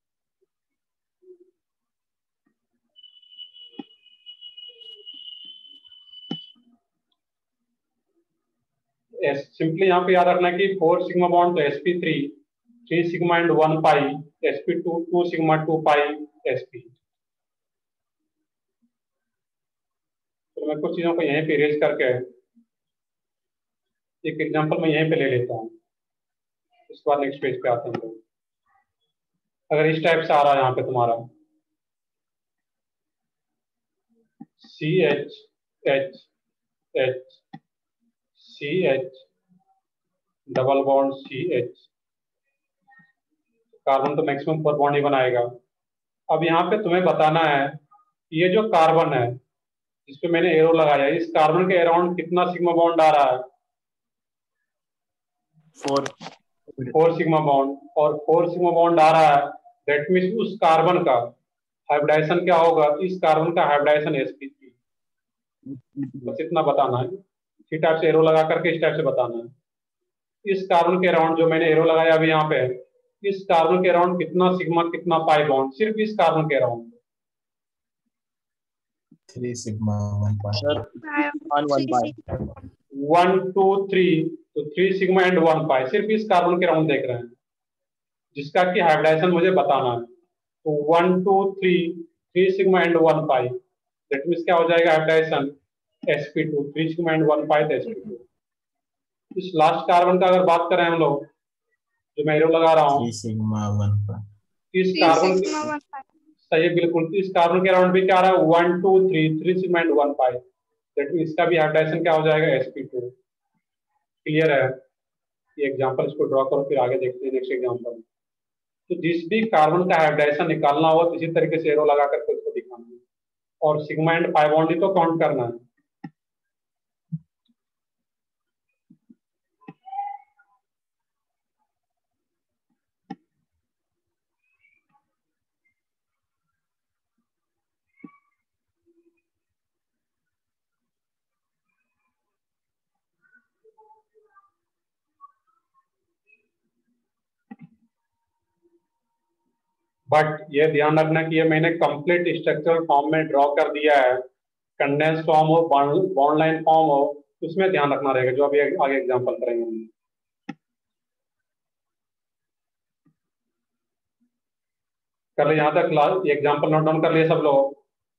Simply यहाँ पे याद रखना कि फोर सिग्मा बॉन्ड तो S P three, three sigma and one pi S P two, two sigma two pi S P. तो मैं कुछ चीजों को यहीं पे इरेज करके एक एग्जांपल मैं यहीं पे ले लेता हूँ, उसके बाद नेक्स्ट पेज पे आते हैं लोग। अगर इस टाइप से आ रहा है यहाँ पे तुम्हारा C H H H C H double bond C H, carbon तो मैक्सिमम फोर बॉन्ड ही बनाएगा। अब यहाँ पे तुम्हें बताना है ये जो कार्बन है जिस पे मैंने एरो लगाया, इस कार्बन के अराउंड कितना सिग्मा बॉन्ड आ रहा है, फोर फोर सिग्मा बॉन्ड, और फोर सिग्मा बॉन्ड आ रहा है, दैट मीन्स उस कार्बन का हाइब्रिडाइजेशन क्या होगा, इस कार्बन का हाइब्रिडाइजेशन एस पी थ्री। बस इतना बताना है, इसी टाइप से एरो लगा करके इस टाइप से बताना है। इस कार्बन के अराउंड जो मैंने एरो लगाया अभी यहाँ पे, इस कार्बन के अराउंड कितना सिग्मा कितना पाई बॉन्ड, सिर्फ इस कार्बन के around three sigma one sir one one pi one two three, तो three sigma and one pi, सिर्फ इस कार्बन के अराउंड देख रहे हैं जिसका कि हाइब्रिडाइजेशन मुझे बताना है। तो one two three, three sigma and one pi, that means क्या हो जाएगा hybridization S P two, three sigma and one pi S P two. इस लास्ट कार्बन का अगर बात करें हम लोग, जो मैं एरो लगा रहा हूँ, थ्री सिग्मा वन पाई, इस कार्बन सही है बिल्कुल, इस कार्बन के अराउंड भी क्या आ रहा है, one two three, three sigma and one pi, that means इसका भी हाइब्रिडाइजेशन क्या हो जाएगा एस पी टू। क्लियर है? ये एग्जांपल इसको ड्रॉ करो, फिर आगे देखते हैं नेक्स्ट एग्जांपल। तो जिस भी कार्बन का हाइब्रिडाइजेशन निकालना हो तो इसी तरीके से एरो लगा करके उसको दिखाना है, और सिग्मा एंड पाई बॉन्ड ही तो काउंट करना है। बट ये ध्यान रखना कि ये मैंने कंप्लीट स्ट्रक्चरल फॉर्म में ड्रॉ कर दिया है, कंडेंस फॉर्म हो, बॉन्ड लाइन फॉर्म हो, उसमें ध्यान रखना रहेगा, जो अभी आगे एग्जांपल करेंगे हम। कर ले यहाँ तक एग्जांपल नोट डाउन कर लिए सब लोग?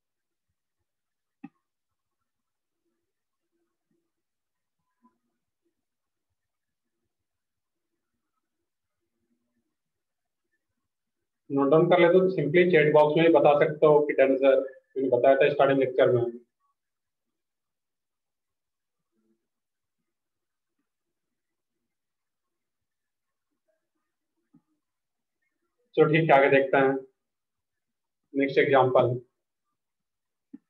नोट डाउन कर ले तो सिंपली चैट बॉक्स में ही बता सकते हो कि डन सर, मैंने बताया था स्टार्टिंग लेक्चर में। चलो ठीक है, आगे देखते हैं नेक्स्ट एग्जांपल।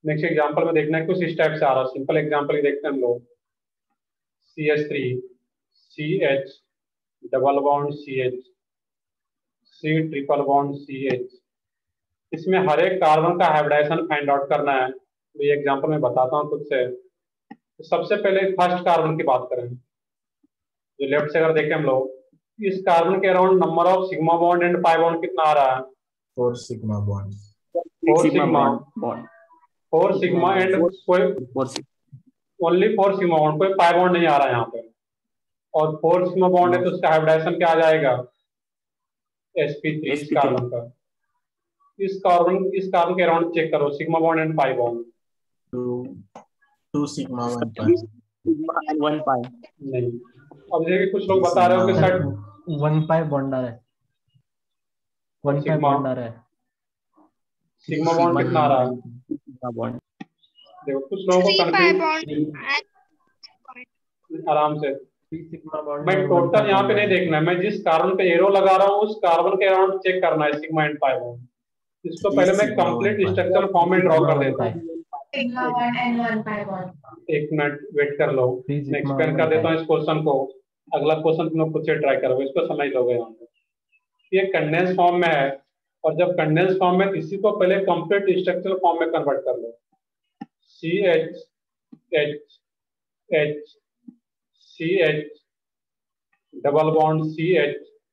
नेक्स्ट एग्जांपल में देखना है कुछ इस टाइप से आ रहा है। सिंपल एग्जांपल ही देखते हैं हम लोग। C H three C H double bond C H C triple bond C H. इसमें हर एक कार्बन का हाइब्रिडाइजेशन फाइंड आउट करना है। तो ये एग्जांपल में बताता हूँ खुद से। तो सबसे पहले फर्स्ट कार्बन की बात करें, जो लेफ्ट से अगर देखें हम लोग, इस कार्बन के around number of sigma bond and pi bond कितना आ रहा है? Four sigma bond. Four sigma sigma bond bond four sigma and कोई four six only four sigma bond, कोई पाई बॉन्ड नहीं आ रहा है यहाँ पे। और फोर सिग्मा बॉन्ड है तो उसका हाइब्रिडाइजेशन क्या आ जाएगा? एस पी थ्री इस S P three कार्बन का। इस कार्बन इस कार्बन के अराउंड चेक करो sigma bond and pi bond. Two two sigma one three pi. sigma and one pi नहीं। अब देखिए कुछ लोग बता रहे हो कि sigma sir one pi bond आ रहा है, वन पाई सिग्मा बॉन्ड आ रहा है। सिग्मा बॉन्ड कितना आ रहा है? sigma bond देखो कुछ लोगों को Three pi confuse, bond and आराम से। थ्री सिग्मा बॉन्ड मैं और वन टोटल पाई यहाँ बॉन्ड पे आ नहीं रहा है। देखना है, मैं जिस कार्बन पे एरो लगा रहा हूँ उस कार्बन के अराउंड चेक करना है सिग्मा एंड पाई बॉन्ड। इसको पहले मैं sigma one complete pi. Structure form में ड्रॉ सिग्मा कर वन देता पाई, हूँ। sigma one and one pi bond एक मिनट वेट कर लो, थ्री मैं सिग्मा एक्सप्लेन वन कर देता पाई। हूँ इस क्वेश्चन को। अगला क्वेश्चन तुम लोग खुद से ट्राई करोगे, इसको समझ लोगे। यहाँ पे ये कंडेंस फॉर्म में है, और जब कंडेंस फॉर्म में इसी को पहले कंप्लीट स्ट्रक्चरल फॉर्म में कन्वर्ट कर लो। C H H H C H double bond C H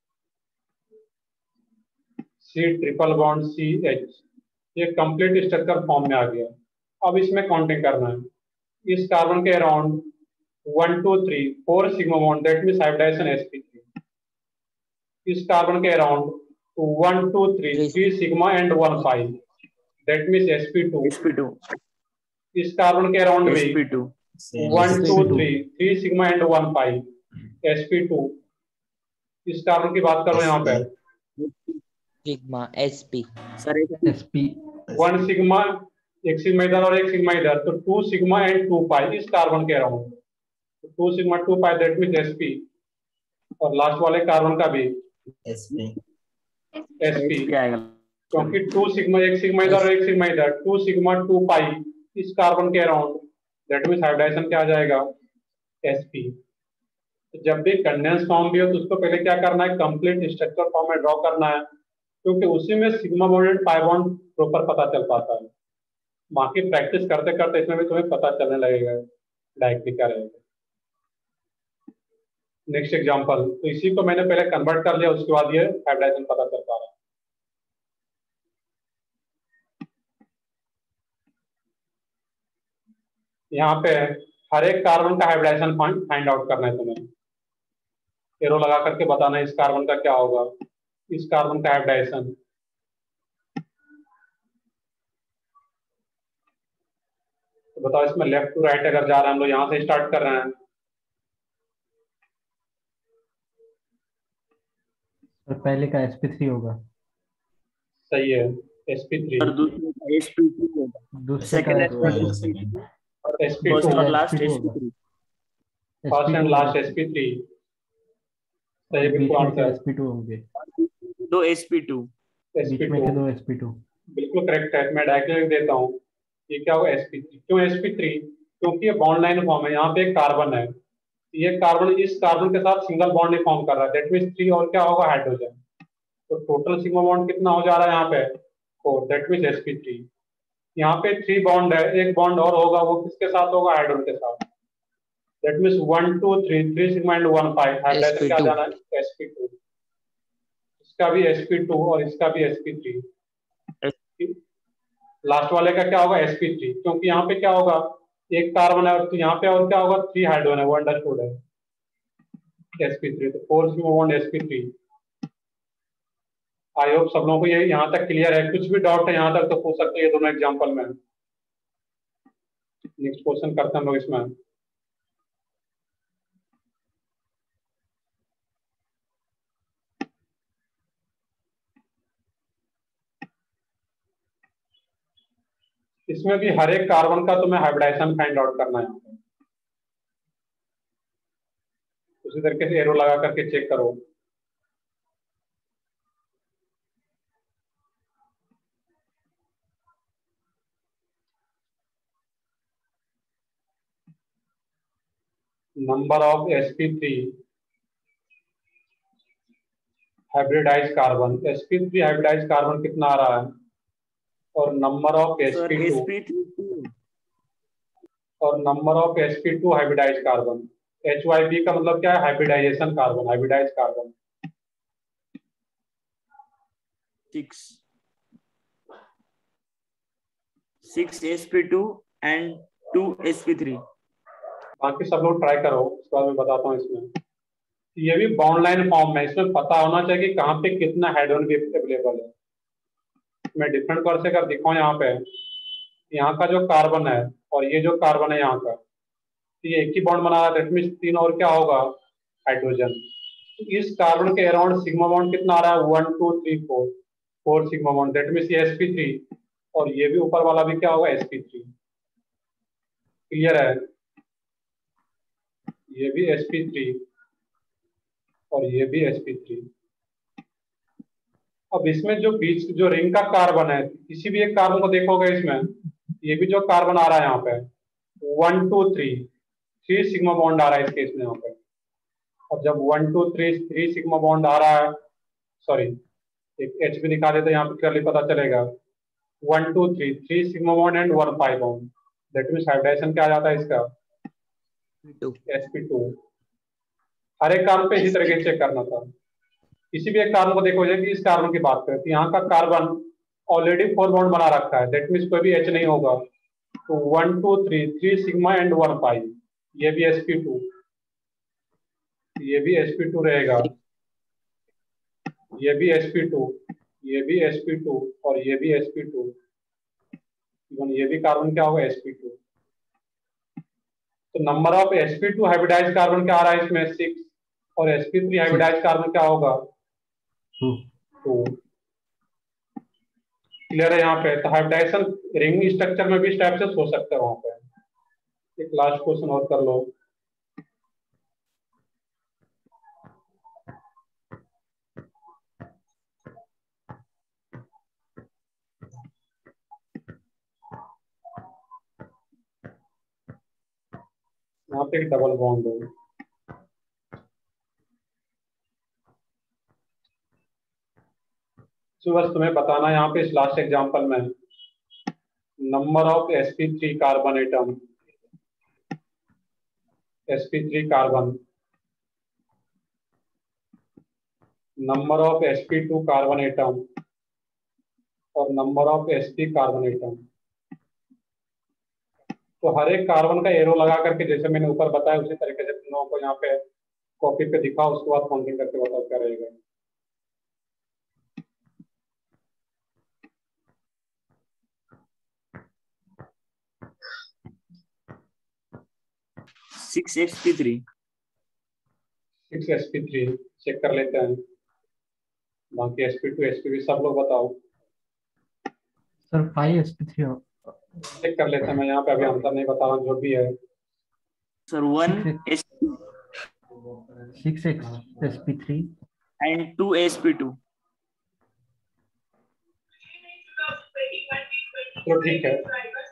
C triple bond C H, ये कंप्लीट स्ट्रक्चर फॉर्म में आ गया। अब इसमें काउंटिंग करना है। इस कार्बन के around one two three four sigma bond, that means hybridization S P three. इस कार्बन के around one two three three sigma and one pi, that means S P two. S P two इस carbon के around भी S P two one two S P two three three sigma and one pi, S P two. इस carbon की बात करो यहाँ पे, sigma SP sir एक एसपी वन सिग्मा, एक सिग्मा इधर और एक सिग्मा इधर, तो two sigma and two pi इस कार्बन के around. Two sigma two pi that means SP. और लास्ट वाले कार्बन का भी एसपी एसपी, S P आएगा क्योंकि टू सिग्मा, एक सिग्मा इधर और एक सिग्मा इधर, टू सिग्मा टू पाई इस कार्बन के अराउंड, दैट मींस हाइब्रिडाइजेशन क्या आ जाएगा? एसपी। तो जब भी कंडेंस फॉर्म भी हो तो उसको पहले क्या करना है? कंप्लीट स्ट्रक्चर फॉर्म में ड्रॉ करना है, क्योंकि उसी में sigma bond and pi bond proper पता चल पाता है। बाकी प्रैक्टिस करते करते इसमें भी तुम्हें पता चलने लगेगा डायरेक्टली क्या रहेगा। नेक्स्ट एग्जांपल, तो इसी को मैंने पहले कन्वर्ट कर लिया, उसके बाद ये हाइब्रिडाइजेशन पता चल पा रहा है। यहाँ पे हर एक कार्बन का हाइब्रिडाइजेशन फाइंड आउट करना है तुम्हें। एरो लगा करके बताना है इस कार्बन का क्या होगा, इस कार्बन का हाइब्रिडाइजेशन। तो बताओ इसमें लेफ्ट टू राइट अगर जा रहे हैं हम लोग, यहाँ से स्टार्ट कर रहे हैं। और पहले का एसपी थ्री होगा, सही है, एसपी थ्री। और दूसरे का S P two होगा, दूसरे का second पहला S P सेकंड two और S P two first और होगा, last S P two S P three first and होगा, लास्ट एसपी थ्री। सही, बीच बिल्कुल में के आंसर एसपी टू होंगे, दो S P two एसपी बीच में के टू दो एसपी टू। बिल्कुल करेक्ट है। मैं डायरेक्टली लिख देता हूँ, ये क्या होगा? SP three. क्यों एसपी थ्री? क्योंकि ये बॉन्ड लाइन फॉर्म है, यहाँ पे एक कार्बन है, ये कार्बन इस कार्बन के साथ सिंगल बॉन्ड नहीं फॉर्म कर रहा है, दैट मींस थ्री और क्या होगा? हाइड्रोजन। तो टोटल सिग्मा बॉन्ड कितना हो जा रहा है यहाँ पे? Four, that means SP three. यहाँ पे थ्री बॉन्ड है, एक बॉन्ड और होगा, वो किसके साथ होगा? हाइड्रोजन के साथ। That means one two three three sigma and one five, hybridization क्या sp2 जाना है? Sp two. इसका भी एसपी टू और इसका भी एसपी थ्री। लास्ट वाले का क्या होगा? एसपी थ्री, क्योंकि यहाँ पे क्या होगा? एक कार्बन है, तो यहाँ पे और क्या होगा? थ्री हाइड्रोजन है, वो अंडरस्टूड है। एसपी थ्री, तो four sigma bond sp three. I hope सब लोगों को ये यहाँ तक क्लियर है। कुछ भी डाउट है यहाँ तक तो पूछ सकते हैं ये दोनों एग्जांपल में। नेक्स्ट क्वेश्चन करते हैं हम लोग इसमें। इसमें भी हर एक कार्बन का तुम्हें हाइब्रिडाइजेशन फाइंड आउट करना है। उसी तरीके से एरो लगा करके चेक करो। Number of sp3 hybridize carbon, sp3 hybridize carbon कितना आ रहा है, और number of Sir, sp2 S P three two. और number of sp2 hybridize carbon. H Y B का मतलब क्या है, hybridization carbon, hybridize carbon. Six. Six S P two and two S P three. बाकी सब लोग ट्राई करो, उसके बाद मैं बताता हूँ इसमें। ये भी बाउंड लाइन फॉर्म में, इसमें पता होना चाहिए कि कहाँ पे कितना हाइड्रोजन भी अवेलेबल है। मैं डिफरेंट कर से कर दिखाऊँ यहाँ पे, यहाँ का जो कार्बन है और ये जो कार्बन है यहाँ का, तो ये एक ही बॉन्ड बना रहा है, दैट मीन्स तीन और क्या होगा, हाइड्रोजन। तो इस कार्बन के अराउंड सिग्मा बॉन्ड कितना आ रहा है, one two three four, four sigma bond, that means ये एस पी थ्री और ये भी ऊपर वाला भी क्या होगा, एस पी थ्री। क्लियर है, ये भी एस पी थ्री और ये भी एस पी थ्री। अब इसमें जो बीच जो रिंग का कार्बन है, किसी भी एक कार्बन को देखोगे इसमें, ये भी जो कार्बन आ रहा है यहाँ पे one two three, three sigma bond आ रहा है इस केस में यहाँ पे। अब जब one two three three sigma bond आ रहा है, सॉरी एक एच भी निकाले तो यहाँ पे क्लियरली पता चलेगा, one two three, three sigma bond and one pi bond, that means hybridization क्या आ जाता है इसका, एस पी टू। हर एक कार्बन पे इसी तरीके से चेक करना था। किसी भी एक कार्बन को देखो, जैसे कि इस कार्बन की बात करें तो यहाँ का कार्बन ऑलरेडी फोर बॉन्ड बना रखा है, दैट मीन्स कोई भी एच नहीं होगा। तो one two three, three sigma and one pi, ये भी एस पी टू, ये भी एस पी टू रहेगा, ये भी एस पी टू, ये भी एस पी टू और ये भी एस पी टू, ये भी कार्बन क्या होगा, एस पी टू। तो number of S P two hybridize carbon क्या आ रहा है इसमें, सिक्स, और S P three hybridize carbon क्या होगा, टू। क्लियर है यहाँ पे। तो हाइब्रिडाइजेशन रिंग स्ट्रक्चर में भी इस टाइप से हो सकता है। वहां पे एक लास्ट क्वेश्चन और कर लो। यहाँ पे एक डबल बॉन्ड है, तो बस तुम्हें बताना यहाँ पे इस लास्ट एग्जांपल में number of S P three carbon atom, S P three carbon, number of S P two carbon atom और number of S P carbon atom. तो हर एक कार्बन का एरो लगा करके, जैसे मैंने ऊपर बताया उसी तरीके से तुम लोगों को यहाँ पे कॉपी पे दिखाओ, उसके बाद काउंटिंग करके बताओ क्या रहेगा। Six S P three. Six S P three check कर लेते हैं, बाकी S P two S P भी सब लोग बताओ। Sir five S P three check कर लेते हैं, मैं यहाँ पे अभी आंसर नहीं बता रहा हूँ, जो भी है। Sir, one S six X S P three and two S P two. तो ठीक है,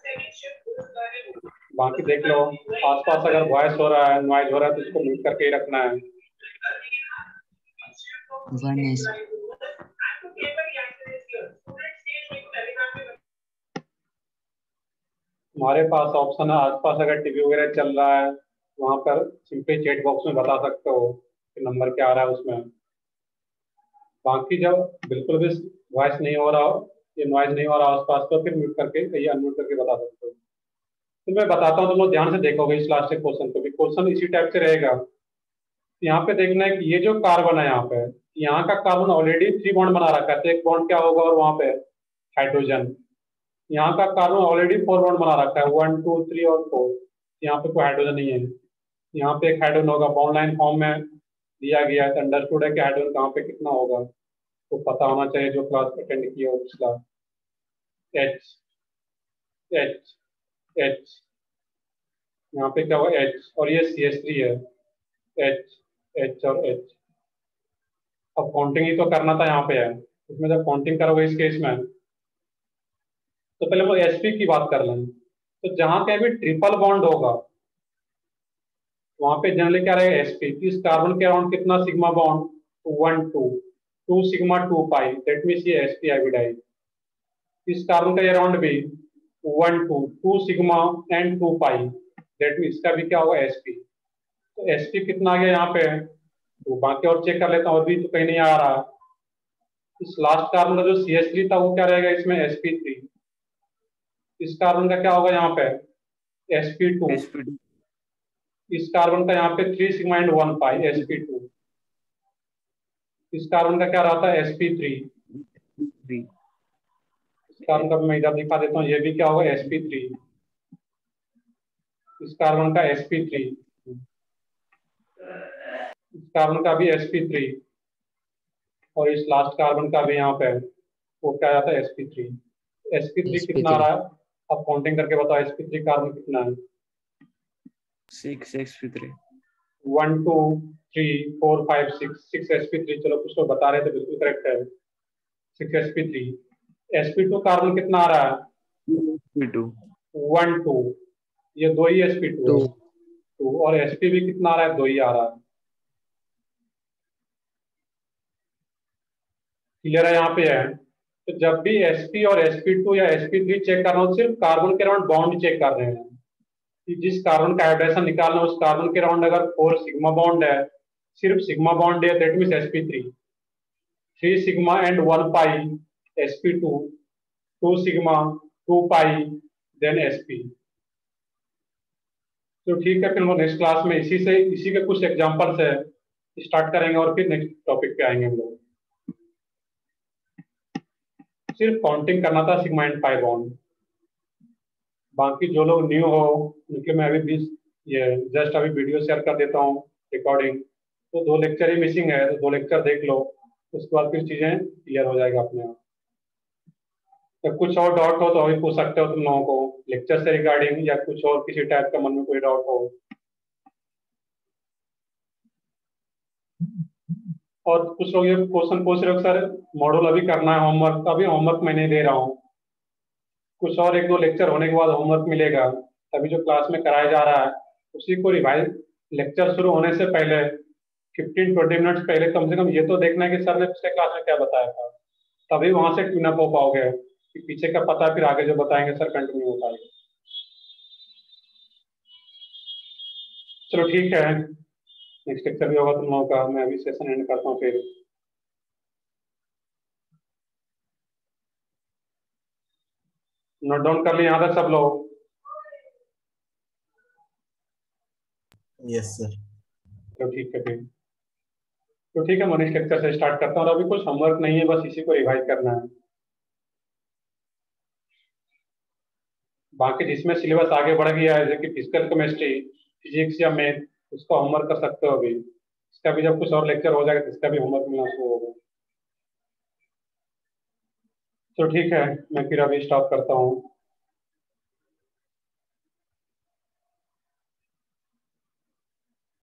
बाकी देख लो। आसपास अगर वॉइस हो रहा है, नॉइज हो रहा है, तो इसको म्यूट करके ही रखना है। वन एस हमारे पास ऑप्शन है, आसपास अगर टीवी वगैरह चल रहा है, वहां पर सिंपली चैट बॉक्स में बता सकते हो कि नंबर क्या आ रहा है उसमें। बाकी जब बिल्कुल भी वॉइस नहीं हो रहा हो, ये नॉइज नहीं हो रहा आसपास, तो फिर म्यूट करके या अनम्यूट करके बता सकते हो। तो मैं बताता हूँ, तुम लोग ध्यान से देखोगे इस लास्ट क्वेश्चन को भी, क्वेश्चन इसी टाइप से रहेगा। यहाँ पे देखना है कि ये जो कार्बन है यहाँ पे, यहाँ का कार्बन ऑलरेडी थ्री बॉन्ड बना रखा है, तो एक बॉन्ड क्या होगा और वहां पे हाइड्रोजन। यहाँ का कार्बन ऑलरेडी फोर बॉन्ड बना रखा है, वन टू थ्री और फोर, यहाँ पे कोई हाइड्रोजन नहीं है। यहाँ पे एक हाइड्रोजन होगा, बाउंड लाइन फॉर्म में दिया गया है, तो अंडरस्टूड है कि हाइड्रोजन कहाँ पे कितना होगा, तो पता होना चाहिए जो क्लास अटेंड किया हो पिछला। एच एच एच, यहाँ पे क्या होगा, एच, और ये सी एच थ्री है, एच एच और एच। अब काउंटिंग ही तो करना था, यहाँ पे है, इसमें जब काउंटिंग करोगे इस केस में, तो पहले हम एसपी की बात कर लें। तो जहां कहीं भी ट्रिपल बॉन्ड होगा वहां पे जनरली क्या रहेगा एसपी। इस कार्बन के अराउंड कितना sigma bond, one two two sigma two pi, that means ये एसपी हाइब्रिडाइज। इस कार्बन का अराउंड भी one two two sigma and two pi, that means इसका भी क्या होगा एसपी। तो एसपी कितना आ गया यहाँ पे, तो बाकी और चेक कर लेता हूँ, और भी तो कहीं नहीं आ रहा। इस लास्ट कार्बन का जो सी एच थ्री था वो क्या रहेगा इसमें एसपी थ्री। इस कार्बन का क्या होगा यहाँ पे एसपी टू। sp2 इस कार्बन का यहाँ पे three sigma and one pi sp two. इस कार्बन का क्या रहता है एसपी थ्री। three इस कार्बन का मैं इधर दिखा देता हूँ, ये भी क्या होगा एसपी थ्री। इस कार्बन का एसपी थ्री, इस कार्बन का भी एसपी थ्री, और इस लास्ट कार्बन का भी यहाँ पे वो क्या आता है एसपी थ्री। एसपी थ्री कितना आ रहा है, अब काउंटिंग करके बताओ एसपी थ्री कार्बन कितना है। six sp3 one two three four five six, six sp three. चलो कुछ लोग बता रहे थे, बिल्कुल करेक्ट है, six sp three. Sp two carbon कितना आ रहा है sp2 वन टू, ये दो ही एसपी टू है, टू, और एसपी भी कितना आ रहा है दो ही आ रहा है। क्लियर है यहाँ पे है। तो जब भी एसपी और एसपी टू या एसपी थ्री चेक कर रहा हूँ, सिर्फ कार्बन के अराउंड बॉन्ड चेक कर रहे हैं कि जिस कार्बन का हाइब्रिडाइजेशन निकालना है उस कार्बन के अराउंड अगर फोर सिग्मा बॉन्ड है, सिर्फ सिग्मा बॉन्ड है, that means SP three. Three sigma and one pi sp two, two sigma two pi then sp. तो ठीक है, फिर हम नेक्स्ट क्लास में इसी से इसी के कुछ एग्जांपल से स्टार्ट करेंगे और फिर नेक्स्ट टॉपिक पे आएंगे हम लोग। सिर्फ काउंटिंग करना था सिग्मा एंड पाई बॉन्ड। बाकी जो लोग न्यू हो उनके मैं अभी भी ये जस्ट अभी वीडियो शेयर कर देता हूँ रिकॉर्डिंग। तो दो लेक्चर ही मिसिंग है, तो दो लेक्चर देख लो, उसके बाद फिर चीजें क्लियर हो जाएगा अपने आप। तो कुछ और डाउट हो तो अभी पूछ सकते हो तुम लोगों को लेक्चर से रिगार्डिंग, या कुछ और किसी टाइप का मन में कोई डाउट हो। और कुछ लोग ये क्वेश्चन पूछ रहे हो सर मॉड्यूल अभी करना है होमवर्क, अभी होमवर्क मैं नहीं दे रहा हूँ, कुछ और एक दो लेक्चर होने के बाद होमवर्क मिलेगा। अभी जो क्लास में कराया जा रहा है उसी को रिवाइज, लेक्चर शुरू होने से पहले फिफ्टीन ट्वेंटी मिनट्स पहले कम से कम ये तो देखना है कि सर ने पिछले क्लास में क्या बताया था, तभी वहां से ट्यून अप हो पाओगे कि पीछे का पता है, फिर आगे जो बताएंगे सर कंटिन्यू हो पाएगा। चलो ठीक है, नेक्स्ट लेक्चर भी होगा तुम लोगों का, मैं अभी सेशन एंड करता हूँ फिर। नोट डाउन कर लिया यहाँ तक सब लोग? Yes sir. तो ठीक है फिर, तो ठीक है मैं नेक्स्ट लेक्चर से स्टार्ट करता हूँ। और अभी कुछ होमवर्क नहीं है, बस इसी को रिवाइज करना है। बाकी जिसमें सिलेबस आगे बढ़ गया है जैसे कि फिजिकल केमिस्ट्री, फिजिक्स या मैथ, उसका होमवर्क कर सकते हो अभी। इसका भी जब कुछ और लेक्चर हो जाएगा तो इसका भी होमवर्क मिलना शुरू होगा। तो ठीक है मैं फिर अभी स्टॉप करता हूँ।